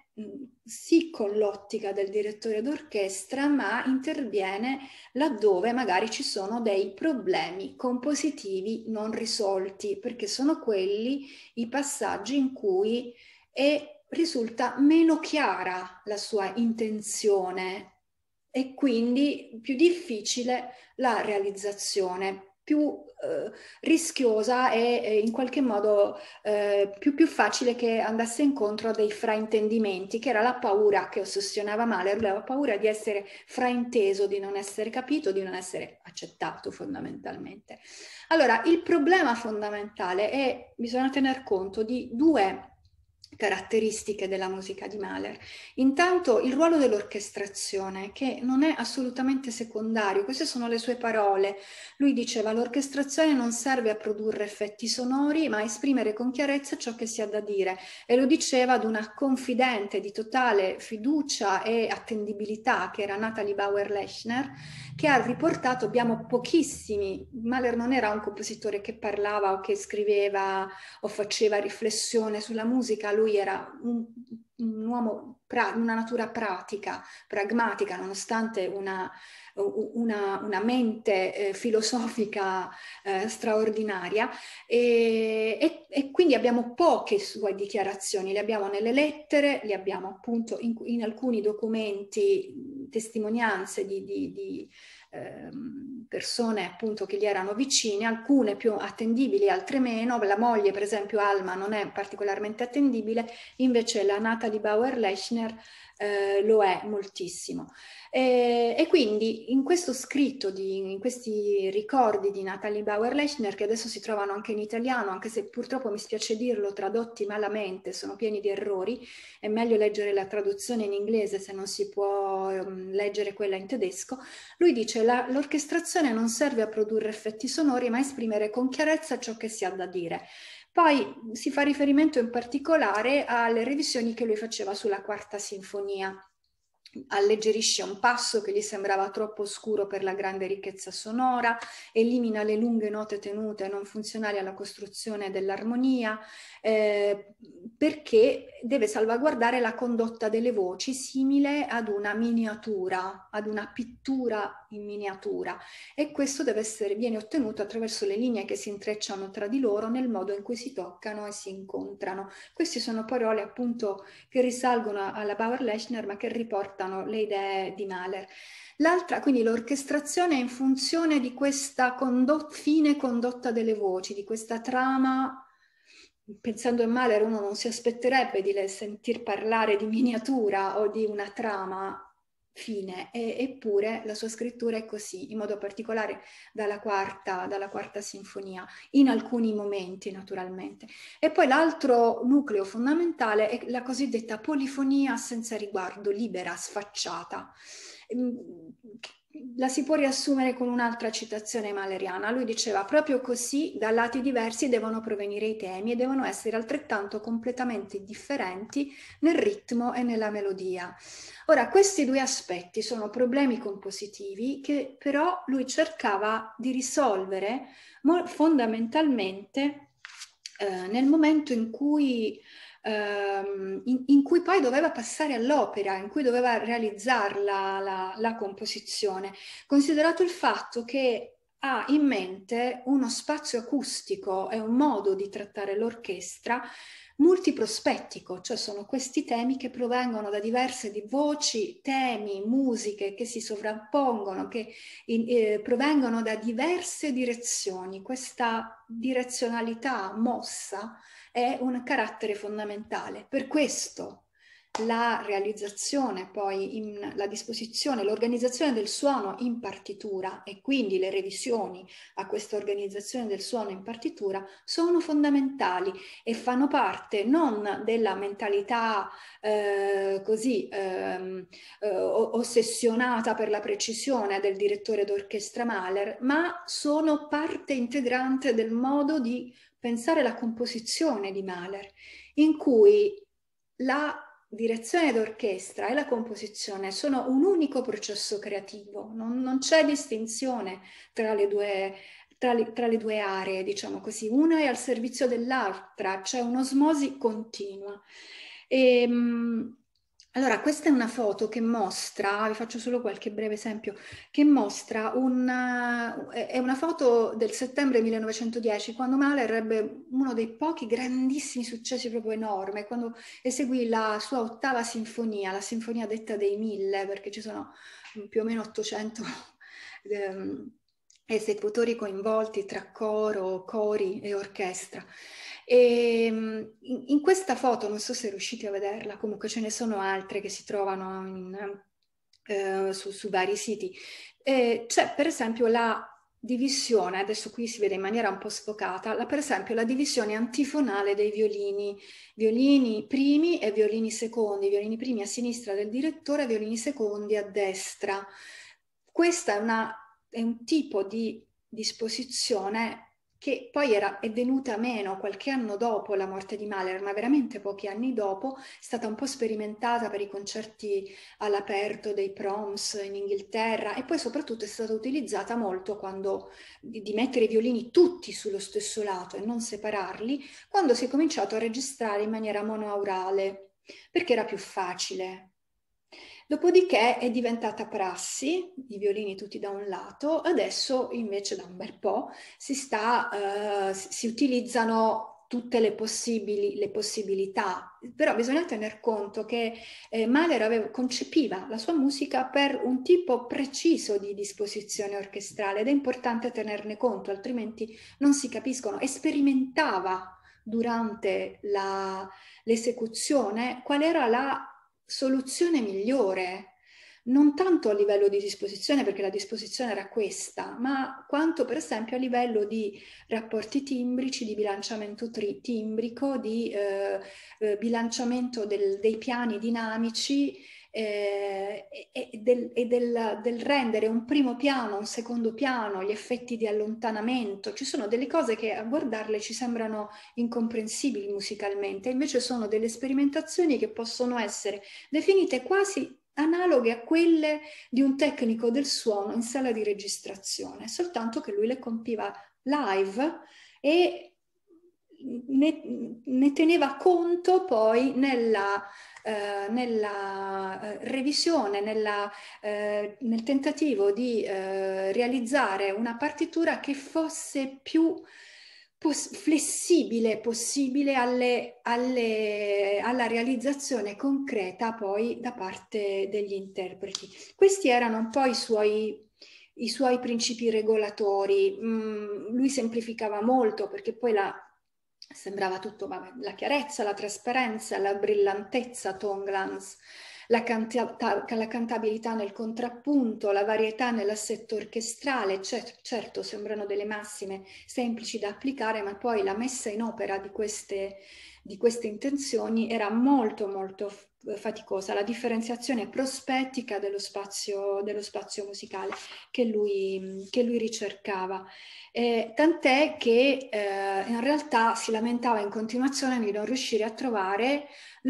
sì con l'ottica del direttore d'orchestra, ma interviene laddove magari ci sono dei problemi compositivi non risolti, perché sono quelli i passaggi in cui è, risulta meno chiara la sua intenzione e quindi più difficile la realizzazione, più eh, rischiosa e eh, in qualche modo eh, più, più facile che andasse incontro a dei fraintendimenti, che era la paura che ossessionava Mahler. Lui aveva paura di essere frainteso, di non essere capito, di non essere accettato fondamentalmente. Allora, il problema fondamentale è, bisogna tener conto di due caratteristiche della musica di Mahler. Intanto il ruolo dell'orchestrazione, che non è assolutamente secondario, queste sono le sue parole. Lui diceva: l'orchestrazione non serve a produrre effetti sonori, ma a esprimere con chiarezza ciò che si ha da dire. E lo diceva ad una confidente di totale fiducia e attendibilità, che era Nathalie Bauer-Lechner, che ha riportato, abbiamo pochissimi, Mahler non era un compositore che parlava o che scriveva o faceva riflessione sulla musica, lui era un, un uomo, una natura pratica, pragmatica, nonostante una, una, una mente eh, filosofica eh, straordinaria, e, e, e quindi abbiamo poche sue dichiarazioni, le abbiamo nelle lettere, le abbiamo appunto in, in alcuni documenti, testimonianze di, di, di ehm, persone appunto che gli erano vicine, alcune più attendibili, altre meno. La moglie, per esempio Alma, non è particolarmente attendibile, invece la Nathalie Bauer-Lechner eh, lo è moltissimo. E, e quindi in questo scritto, di, in questi ricordi di Nathalie Bauer-Lechner, che adesso si trovano anche in italiano, anche se purtroppo mi spiace dirlo, tradotti malamente, sono pieni di errori, è meglio leggere la traduzione in inglese se non si può um, leggere quella in tedesco. Lui dice: l'orchestrazione non serve a produrre effetti sonori, ma a esprimere con chiarezza ciò che si ha da dire. Poi si fa riferimento in particolare alle revisioni che lui faceva sulla Quarta Sinfonia. Alleggerisce un passo che gli sembrava troppo oscuro per la grande ricchezza sonora, elimina le lunghe note tenute non funzionali alla costruzione dell'armonia, eh, perché deve salvaguardare la condotta delle voci simile ad una miniatura, ad una pittura in miniatura, e questo deve essere, viene ottenuto attraverso le linee che si intrecciano tra di loro nel modo in cui si toccano e si incontrano. Queste sono parole appunto che risalgono alla Bauer-Lechner, ma che riportano le idee di Mahler. L'altra, quindi l'orchestrazione è in funzione di questa condot- fine condotta delle voci, di questa trama. Pensando a Mahler, uno non si aspetterebbe di sentir parlare di miniatura o di una trama fine, e, eppure la sua scrittura è così, in modo particolare dalla quarta, dalla quarta sinfonia, in alcuni momenti naturalmente. E poi l'altro nucleo fondamentale è la cosiddetta polifonia senza riguardo, libera, sfacciata. La si può riassumere con un'altra citazione mahleriana. Lui diceva: proprio così, da lati diversi devono provenire i temi e devono essere altrettanto completamente differenti nel ritmo e nella melodia. Ora, questi due aspetti sono problemi compositivi che però lui cercava di risolvere fondamentalmente eh, nel momento in cui In, in cui poi doveva passare all'opera, in cui doveva realizzare la, la, la composizione, considerato il fatto che ha in mente uno spazio acustico e un modo di trattare l'orchestra multiprospettico, cioè sono questi temi che provengono da diverse di voci, temi, musiche che si sovrappongono, che in, eh, provengono da diverse direzioni. Questa direzionalità mossa è un carattere fondamentale. Per questo la realizzazione, poi in, la disposizione, l'organizzazione del suono in partitura e quindi le revisioni a questa organizzazione del suono in partitura sono fondamentali e fanno parte non della mentalità eh, così ehm, eh, ossessionata per la precisione del direttore d'orchestra Mahler, ma sono parte integrante del modo di pensare la composizione di Mahler, in cui la direzione d'orchestra e la composizione sono un unico processo creativo, non, non c'è distinzione tra le due, tra le, tra le due aree, diciamo così, una è al servizio dell'altra, c'è un'osmosi continua. E, allora, questa è una foto che mostra, vi faccio solo qualche breve esempio, che mostra una, è una foto del settembre millenovecentodieci, quando Mahler ebbe uno dei pochi grandissimi successi, proprio enorme, quando eseguì la sua ottava sinfonia, la sinfonia detta dei mille, perché ci sono più o meno ottocento ehm, esecutori coinvolti tra coro, cori e orchestra. E in, in questa foto, non so se riuscite a vederla, comunque ce ne sono altre che si trovano in, eh, su, su vari siti. Eh, c'è per esempio la divisione, adesso qui si vede in maniera un po' sfocata, la, per esempio la divisione antifonale dei violini, violini primi e violini secondi, violini primi a sinistra del direttore, violini secondi a destra. Questa è, una, è un tipo di disposizione che poi era, è venuta meno qualche anno dopo la morte di Mahler, ma veramente pochi anni dopo, è stata un po' sperimentata per i concerti all'aperto dei proms in Inghilterra e poi soprattutto è stata utilizzata molto quando, di, di mettere i violini tutti sullo stesso lato e non separarli, quando si è cominciato a registrare in maniera monoaurale, perché era più facile. Dopodiché è diventata prassi, i violini tutti da un lato, adesso invece da un bel po' si, sta, eh, si utilizzano tutte le, possibili, le possibilità, però bisogna tener conto che eh, Mahler aveva, concepiva la sua musica per un tipo preciso di disposizione orchestrale ed è importante tenerne conto, altrimenti non si capiscono, e sperimentava durante l'esecuzione qual era la soluzione migliore, non tanto a livello di disposizione, perché la disposizione era questa, ma quanto per esempio a livello di rapporti timbrici, di bilanciamento timbrico, di eh, eh, bilanciamento del, dei piani dinamici eh, e, del, e del, del rendere un primo piano, un secondo piano, gli effetti di allontanamento. Ci sono delle cose che a guardarle ci sembrano incomprensibili musicalmente, invece sono delle sperimentazioni che possono essere definite quasi analoghe a quelle di un tecnico del suono in sala di registrazione, soltanto che lui le compiva live e ne, ne teneva conto poi nella, eh, nella eh, revisione, nella, eh, nel tentativo di eh, realizzare una partitura che fosse più Poss- flessibile possibile alle, alle, alla realizzazione concreta poi da parte degli interpreti. Questi erano un po' i suoi, i suoi principi regolatori. Mm, lui semplificava molto perché poi la, sembrava tutto, vabbè, la chiarezza, la trasparenza, la brillantezza, Tonglands, la, canta la cantabilità nel contrappunto, la varietà nell'assetto orchestrale, certo, certo sembrano delle massime semplici da applicare, ma poi la messa in opera di queste, di queste intenzioni era molto molto faticosa, la differenziazione prospettica dello spazio, dello spazio musicale che lui, che lui ricercava. Eh, tant'è che eh, in realtà si lamentava in continuazione di non riuscire a trovare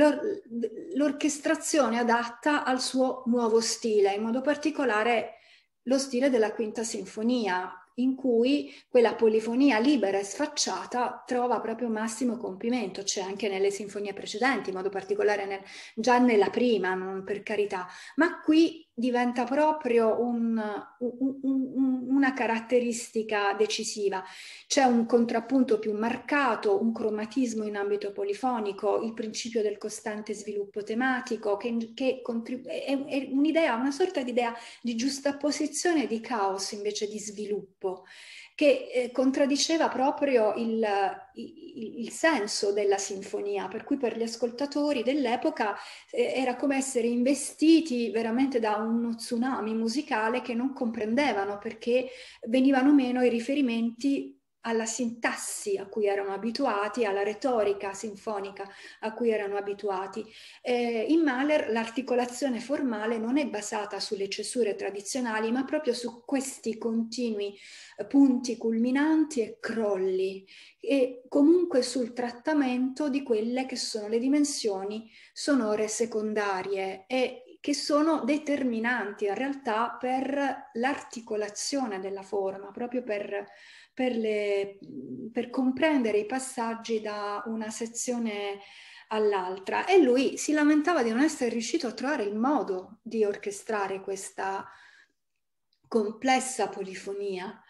l'orchestrazione adatta al suo nuovo stile, in modo particolare lo stile della Quinta Sinfonia, in cui quella polifonia libera e sfacciata trova proprio massimo compimento. C'è anche nelle sinfonie precedenti, in modo particolare nel, già nella prima, non per carità, ma qui diventa proprio un, un, un, una caratteristica decisiva. C'è un contrappunto più marcato, un cromatismo in ambito polifonico, il principio del costante sviluppo tematico, che, che è, è un'idea, una sorta di idea di giustapposizione di caos invece di sviluppo, che eh, contraddiceva proprio il, il, il senso della sinfonia, per cui per gli ascoltatori dell'epoca eh, era come essere investiti veramente da uno tsunami musicale che non comprendevano, perché venivano meno i riferimenti alla sintassi a cui erano abituati, alla retorica sinfonica a cui erano abituati. Eh, in Mahler l'articolazione formale non è basata sulle cesure tradizionali, ma proprio su questi continui eh, punti culminanti e crolli, e comunque sul trattamento di quelle che sono le dimensioni sonore secondarie e che sono determinanti in realtà per l'articolazione della forma, proprio per, per, le, per comprendere i passaggi da una sezione all'altra. E lui si lamentava di non essere riuscito a trovare il modo di orchestrare questa complessa polifonia.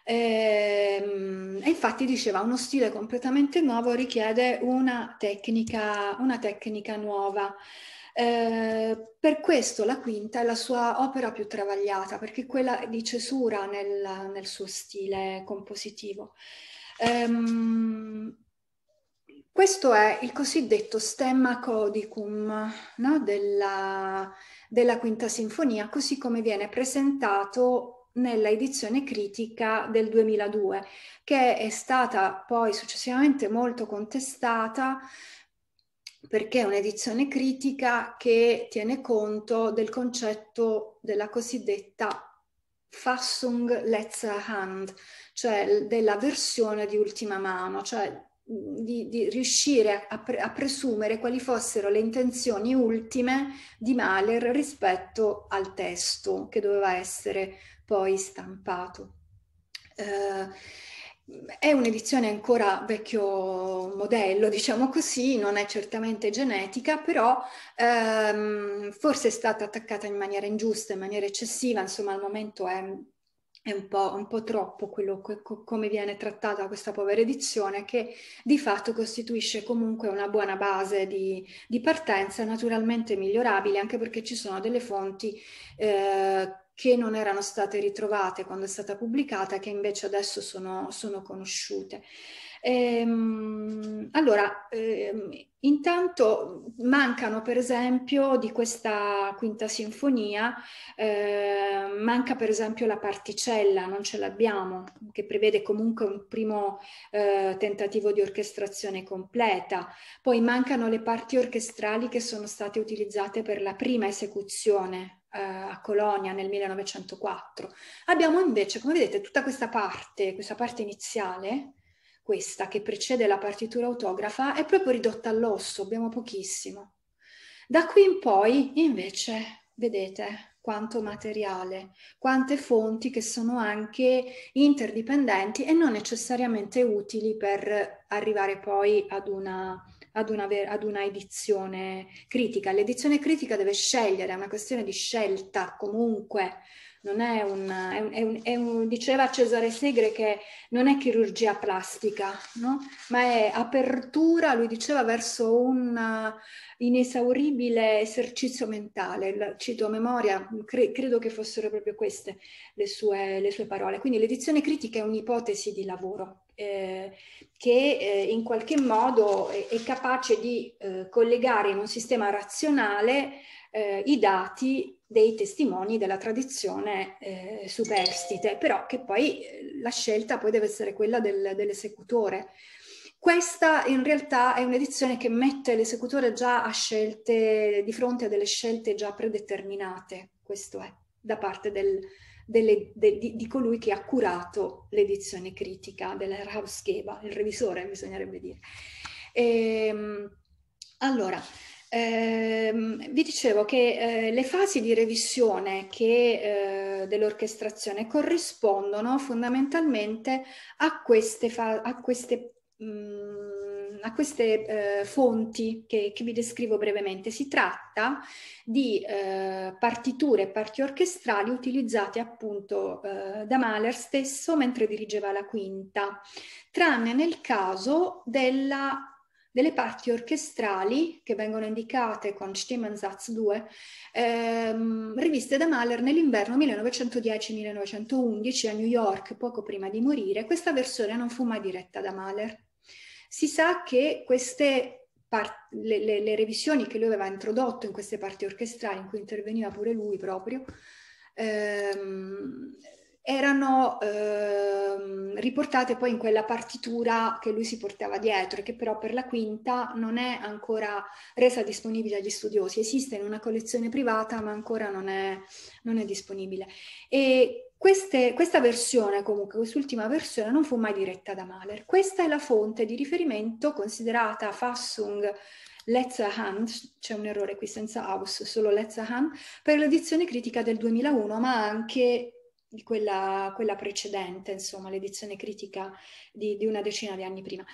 E, e infatti diceva uno stile completamente nuovo richiede una tecnica, una tecnica nuova. Eh, per questo la quinta è la sua opera più travagliata, perché è quella di cesura nel, nel suo stile compositivo. Ehm, questo è il cosiddetto stemma codicum, no? della, della Quinta Sinfonia, così come viene presentato nella edizione critica del duemiladue, che è stata poi successivamente molto contestata perché è un'edizione critica che tiene conto del concetto della cosiddetta Fassung letzter Hand, cioè della versione di ultima mano, cioè di, di riuscire a, pre a presumere quali fossero le intenzioni ultime di Mahler rispetto al testo che doveva essere poi stampato. Eh, è un'edizione ancora vecchio modello, diciamo così, non è certamente genetica, però ehm, forse è stata attaccata in maniera ingiusta, in maniera eccessiva, insomma al momento è, è un po', un po' troppo quello che, come viene trattata questa povera edizione, che di fatto costituisce comunque una buona base di, di partenza, naturalmente migliorabile, anche perché ci sono delle fonti eh, che non erano state ritrovate quando è stata pubblicata, che invece adesso sono, sono conosciute. Ehm, allora, ehm, intanto mancano per esempio di questa quinta sinfonia, eh, manca per esempio la particella, non ce l'abbiamo, che prevede comunque un primo eh, tentativo di orchestrazione completa. Poi mancano le parti orchestrali che sono state utilizzate per la prima esecuzione a Colonia nel millenovecentoquattro. Abbiamo invece, come vedete, tutta questa parte, questa parte iniziale, questa che precede la partitura autografa, è proprio ridotta all'osso, abbiamo pochissimo. Da qui in poi, invece, vedete quanto materiale, quante fonti che sono anche interdipendenti e non necessariamente utili per arrivare poi ad una Ad una, ad una edizione critica. L'edizione critica deve scegliere, è una questione di scelta comunque, non è un, è un, è un, è un diceva Cesare Segre che non è chirurgia plastica, no? Ma è apertura, lui diceva, verso un inesauribile esercizio mentale. Cito a memoria, cre, credo che fossero proprio queste le sue, le sue parole. Quindi l'edizione critica è un'ipotesi di lavoro eh, che eh, in qualche modo è, è capace di eh, collegare in un sistema razionale eh, i dati dei testimoni della tradizione eh, superstite, però che poi eh, la scelta poi deve essere quella del, dell'esecutore. Questa in realtà è un'edizione che mette l'esecutore già a scelte, di fronte a delle scelte già predeterminate, questo è, da parte del, delle, de, di, di colui che ha curato l'edizione critica dell'Herausgeber, il revisore bisognerebbe dire. Ehm, allora, ehm, vi dicevo che eh, le fasi di revisione che, eh, dell'orchestrazione corrispondono fondamentalmente a queste, a queste mh, a queste eh, fonti che, che vi descrivo brevemente. Si tratta di eh, partiture e parti orchestrali utilizzate appunto eh, da Mahler stesso mentre dirigeva la quinta, tranne nel caso della delle parti orchestrali che vengono indicate con Stimmensatz due, ehm, riviste da Mahler nell'inverno millenovecentodieci millenovecentoundici a New York, poco prima di morire. Questa versione non fu mai diretta da Mahler. Si sa che queste le, le, le revisioni che lui aveva introdotto in queste parti orchestrali, in cui interveniva pure lui proprio, ehm, erano ehm, riportate poi in quella partitura che lui si portava dietro e che però per la quinta non è ancora resa disponibile agli studiosi. Esiste in una collezione privata ma ancora non è, non è disponibile. E queste, questa versione, comunque, quest'ultima versione non fu mai diretta da Mahler. Questa è la fonte di riferimento considerata Fassung Letzter Hand, c'è un errore qui senza Aus, solo Letzter Hand, per l'edizione critica del duemilauno, ma anche di quella, quella precedente, insomma, l'edizione critica di, di una decina di anni prima.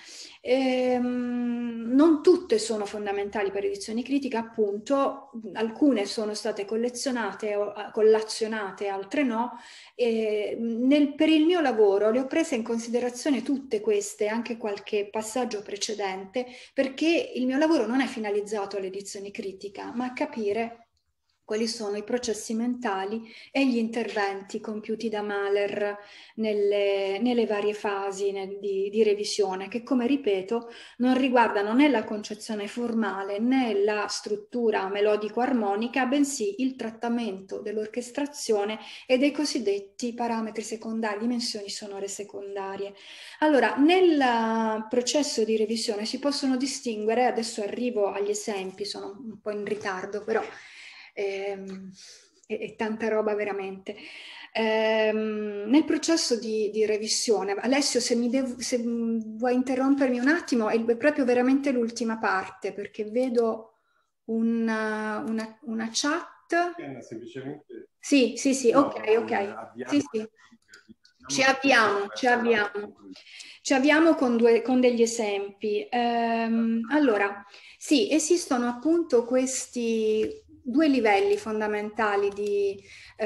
Ehm, non tutte sono fondamentali per edizioni critiche, appunto, alcune sono state collezionate o collazionate, altre no. E nel, per il mio lavoro le ho prese in considerazione tutte queste, anche qualche passaggio precedente, perché il mio lavoro non è finalizzato all'edizione critica, ma a capire quali sono i processi mentali e gli interventi compiuti da Mahler nelle, nelle varie fasi nel, di, di revisione, che, come ripeto, non riguardano né la concezione formale né la struttura melodico-armonica, bensì il trattamento dell'orchestrazione e dei cosiddetti parametri secondari, dimensioni sonore secondarie. Allora, nel processo di revisione si possono distinguere, adesso arrivo agli esempi, sono un po' in ritardo, però Ehm, e, e tanta roba veramente. Ehm, nel processo di, di revisione, Alessio, se, mi devo, se vuoi interrompermi un attimo, è proprio veramente l'ultima parte, perché vedo una, una, una chat. Eh, semplicemente... Sì, sì, sì, No, ok, ok. Sì, sì. Ci diciamo avviamo, ci avviamo. Ci avviamo con, due, con degli esempi. Ehm, allora, sì, esistono appunto questi due livelli fondamentali di,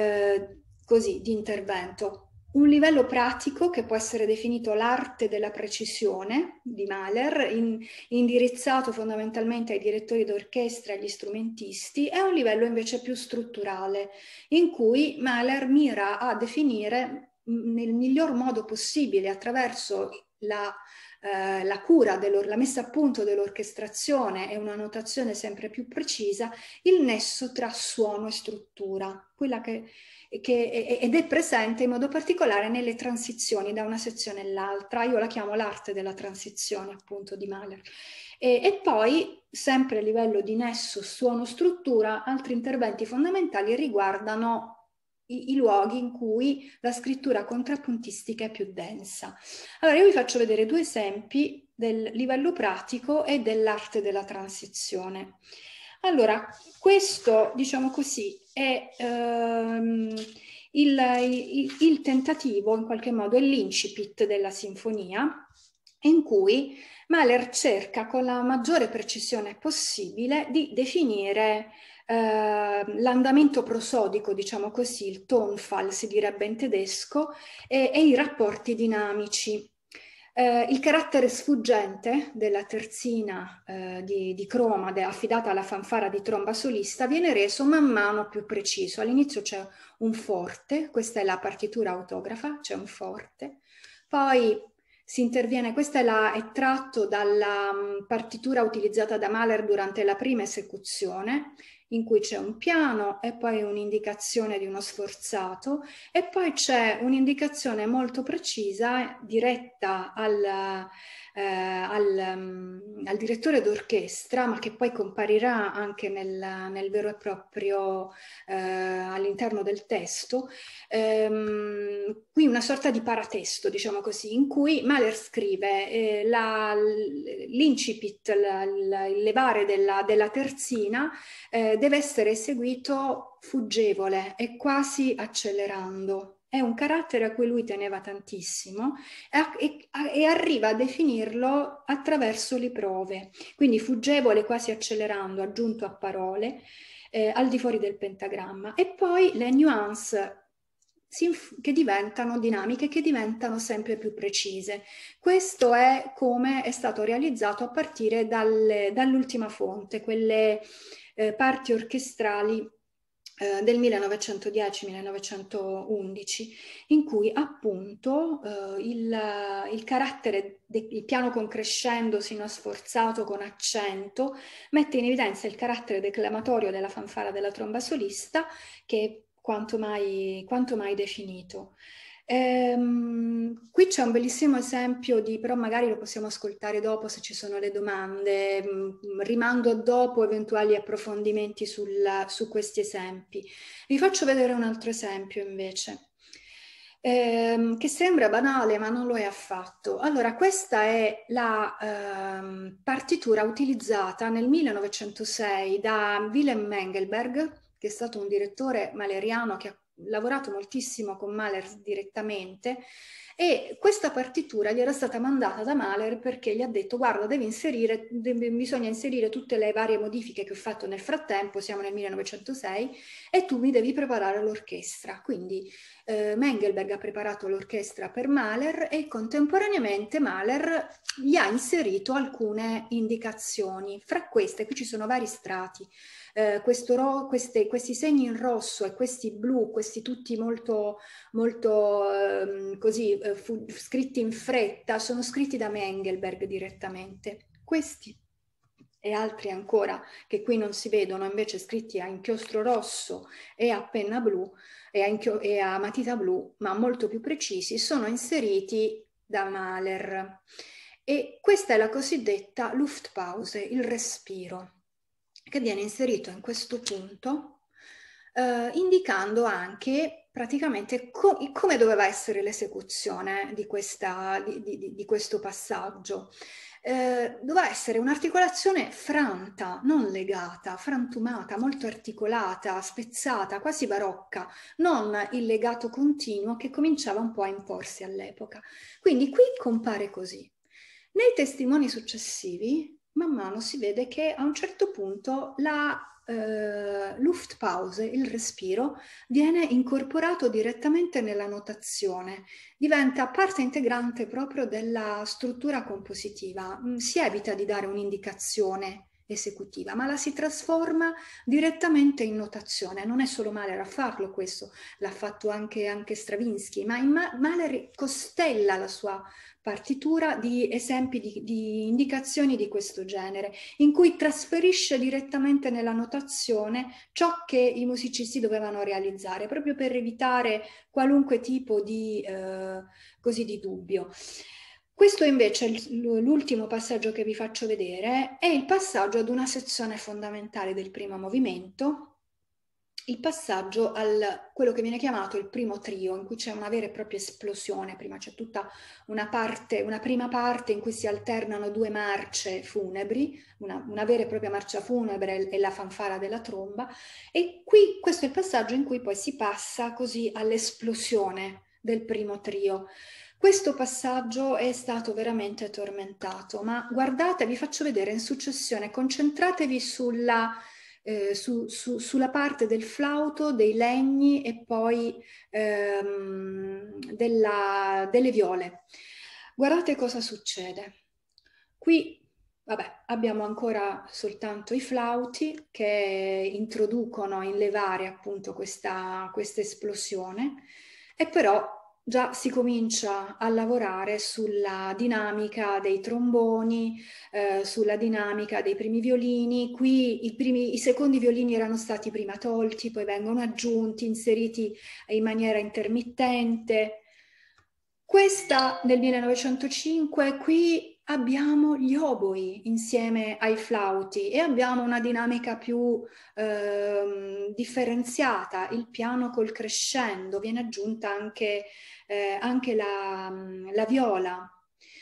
eh, così, di intervento. Un livello pratico che può essere definito l'arte della precisione di Mahler, in, indirizzato fondamentalmente ai direttori d'orchestra e agli strumentisti, e un livello invece più strutturale, in cui Mahler mira a definire nel miglior modo possibile, attraverso la eh, la cura, la messa a punto dell'orchestrazione e una notazione sempre più precisa, il nesso tra suono e struttura, quella che, che, ed è presente in modo particolare nelle transizioni da una sezione all'altra. Io la chiamo l'arte della transizione, appunto, di Mahler. E, e poi, sempre a livello di nesso suono-struttura, altri interventi fondamentali riguardano i, i luoghi in cui la scrittura contrappuntistica è più densa. Allora, io vi faccio vedere due esempi del livello pratico e dell'arte della transizione. Allora, questo, diciamo così, è ehm, il, il, il tentativo, in qualche modo, è l'incipit della sinfonia, in cui Mahler cerca con la maggiore precisione possibile di definire eh, l'andamento prosodico, diciamo così, il Tonfall si direbbe in tedesco, e, e i rapporti dinamici. Eh, il carattere sfuggente della terzina eh, di, di croma affidata alla fanfara di tromba solista viene reso man mano più preciso. All'inizio c'è un forte, questa è la partitura autografa, c'è un forte, poi si interviene, questa è, la, è tratto dalla um, partitura utilizzata da Mahler durante la prima esecuzione, in cui c'è un piano e poi un'indicazione di uno sforzato e poi c'è un'indicazione molto precisa diretta al, eh, al, um, al direttore d'orchestra, ma che poi comparirà anche nel, nel vero e proprio eh, all'interno del testo. Ehm, qui una sorta di paratesto, diciamo così, in cui Mahler scrive eh, l'incipit, il levare della, della terzina eh, deve essere eseguito fuggevole e quasi accelerando. è un carattere a cui lui teneva tantissimo e, e, e arriva a definirlo attraverso le prove, quindi fuggevole quasi accelerando, aggiunto a parole, eh, al di fuori del pentagramma, e poi le nuance che diventano dinamiche, che diventano sempre più precise. Questo è come è stato realizzato a partire dalle, dall'ultima fonte, quelle eh, parti orchestrali eh, del millenovecentodieci millenovecentoundici, in cui appunto eh, il, il carattere, il piano con crescendo sino a sforzato con accento, mette in evidenza il carattere declamatorio della fanfara della tromba solista, che quanto mai, quanto mai definito. Ehm, qui c'è un bellissimo esempio di, però magari lo possiamo ascoltare dopo se ci sono le domande, rimando dopo eventuali approfondimenti sul, su questi esempi. Vi faccio vedere un altro esempio invece, ehm, che sembra banale ma non lo è affatto. Allora, questa è la ehm, partitura utilizzata nel millenovecentosei da Wilhelm Mengelberg, che è stato un direttore maleriano che ha lavorato moltissimo con Mahler direttamente, e questa partitura gli era stata mandata da Mahler perché gli ha detto: guarda, devi inserire, devi, bisogna inserire tutte le varie modifiche che ho fatto nel frattempo, siamo nel millenovecentosei, e tu mi devi preparare l'orchestra. Quindi eh, Mengelberg ha preparato l'orchestra per Mahler e contemporaneamente Mahler gli ha inserito alcune indicazioni. Fra queste, qui ci sono vari strati. Eh, questo ro, queste, questi segni in rosso e questi blu, questi tutti molto, molto ehm, così eh, fu, scritti in fretta, sono scritti da Mengelberg direttamente. Questi e altri ancora che qui non si vedono, invece scritti a inchiostro rosso e a penna blu e a, e a matita blu, ma molto più precisi, sono inseriti da Mahler. E questa è la cosiddetta Luftpause, il respiro, che viene inserito in questo punto, eh, indicando anche praticamente co come doveva essere l'esecuzione di, di, di, di questo passaggio. Eh, doveva essere un'articolazione franta, non legata, frantumata, molto articolata, spezzata, quasi barocca, non il legato continuo che cominciava un po' a imporsi all'epoca. Quindi qui compare così. Nei testimoni successivi, man mano si vede che a un certo punto la eh, Luftpause, il respiro, viene incorporato direttamente nella notazione, diventa parte integrante proprio della struttura compositiva. Si evita di dare un'indicazione esecutiva, ma la si trasforma direttamente in notazione. Non è solo Mahler a farlo questo, l'ha fatto anche, anche Stravinsky, ma Ma Mahler costella la sua partitura di esempi di, di indicazioni di questo genere, in cui trasferisce direttamente nella notazione ciò che i musicisti dovevano realizzare, proprio per evitare qualunque tipo di, eh, così, di dubbio. Questo invece, l'ultimo passaggio che vi faccio vedere, è il passaggio ad una sezione fondamentale del primo movimento, il passaggio a quello che viene chiamato il primo trio, in cui c'è una vera e propria esplosione. Prima c'è tutta una parte, una prima parte in cui si alternano due marce funebri, una, una vera e propria marcia funebre e la fanfara della tromba, e qui questo è il passaggio in cui poi si passa così all'esplosione del primo trio. Questo passaggio è stato veramente tormentato, ma guardate, vi faccio vedere in successione, concentratevi sulla Eh, su, su, sulla parte del flauto, dei legni e poi ehm, della, delle viole. Guardate cosa succede. Qui, vabbè, abbiamo ancora soltanto i flauti che introducono in levare appunto questa, questa esplosione, e però già si comincia a lavorare sulla dinamica dei tromboni, eh, sulla dinamica dei primi violini. Qui i, primi, i secondi violini erano stati prima tolti, poi vengono aggiunti, inseriti in maniera intermittente. Questa del millenovecentocinque, qui abbiamo gli oboi insieme ai flauti e abbiamo una dinamica più eh, differenziata, il piano col crescendo, viene aggiunta anche, eh, anche la, la viola.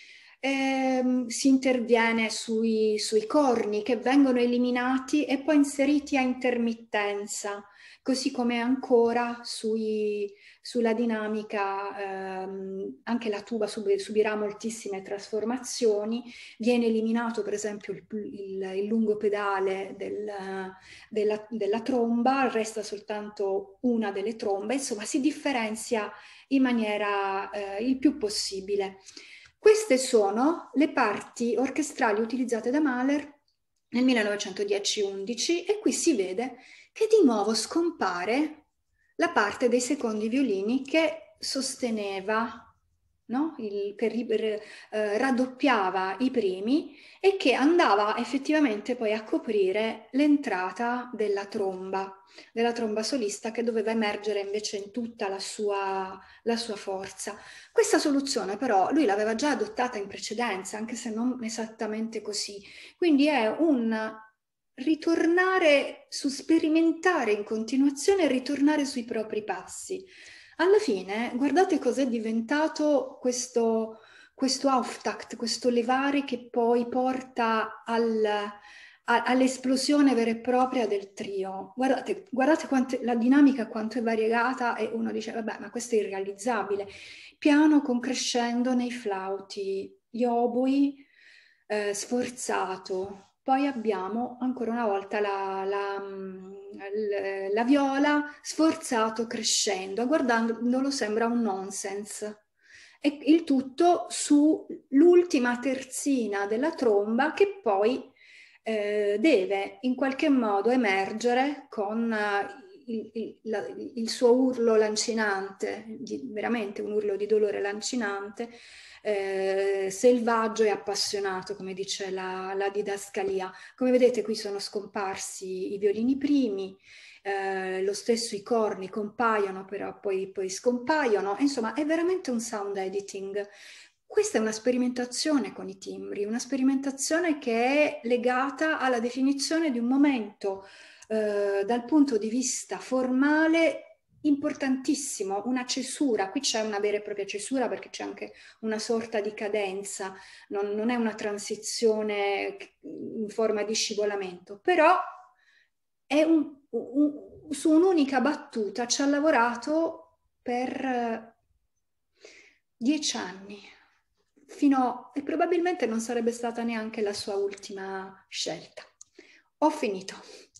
Eh, si interviene sui, sui corni che vengono eliminati e poi inseriti a intermittenza, così come ancora sui, sulla dinamica, ehm, anche la tuba sub, subirà moltissime trasformazioni, viene eliminato per esempio il, il, il lungo pedale del, della, della tromba, resta soltanto una delle trombe, insomma si differenzia in maniera eh, il più possibile. Queste sono le parti orchestrali utilizzate da Mahler nel millenovecentodieci undici e qui si vede che di nuovo scompare la parte dei secondi violini che sosteneva, no? Il, che eh, raddoppiava i primi e che andava effettivamente poi a coprire l'entrata della tromba, della tromba solista che doveva emergere invece in tutta la sua, la sua forza. Questa soluzione però lui l'aveva già adottata in precedenza, anche se non esattamente così, quindi è un ritornare su sperimentare in continuazione e ritornare sui propri passi. Alla fine, guardate cos'è diventato questo, questo Auftakt, questo levare che poi porta al, a, all'esplosione vera e propria del trio. Guardate, guardate quante, la dinamica quanto è variegata e uno dice, vabbè, ma questo è irrealizzabile. Piano con crescendo nei flauti, gli oboi, eh, sforzato. Poi abbiamo ancora una volta la, la, la, la viola sforzato crescendo, guardandolo sembra un nonsense. E il tutto sull'ultima terzina della tromba che poi eh, deve in qualche modo emergere con uh, il, il, la, il suo urlo lancinante, di, veramente un urlo di dolore lancinante, eh, selvaggio e appassionato, come dice la, la didascalia. Come vedete qui sono scomparsi i violini primi, eh, lo stesso i corni compaiono però poi, poi scompaiono, insomma è veramente un sound editing. Questa è una sperimentazione con i timbri, una sperimentazione che è legata alla definizione di un momento eh, dal punto di vista formale importantissimo, una cesura. Qui c'è una vera e propria cesura perché c'è anche una sorta di cadenza, non, non è una transizione in forma di scivolamento, però è un, un, su un'unica battuta ci ha lavorato per dieci anni, fino, e probabilmente non sarebbe stata neanche la sua ultima scelta. Ho finito.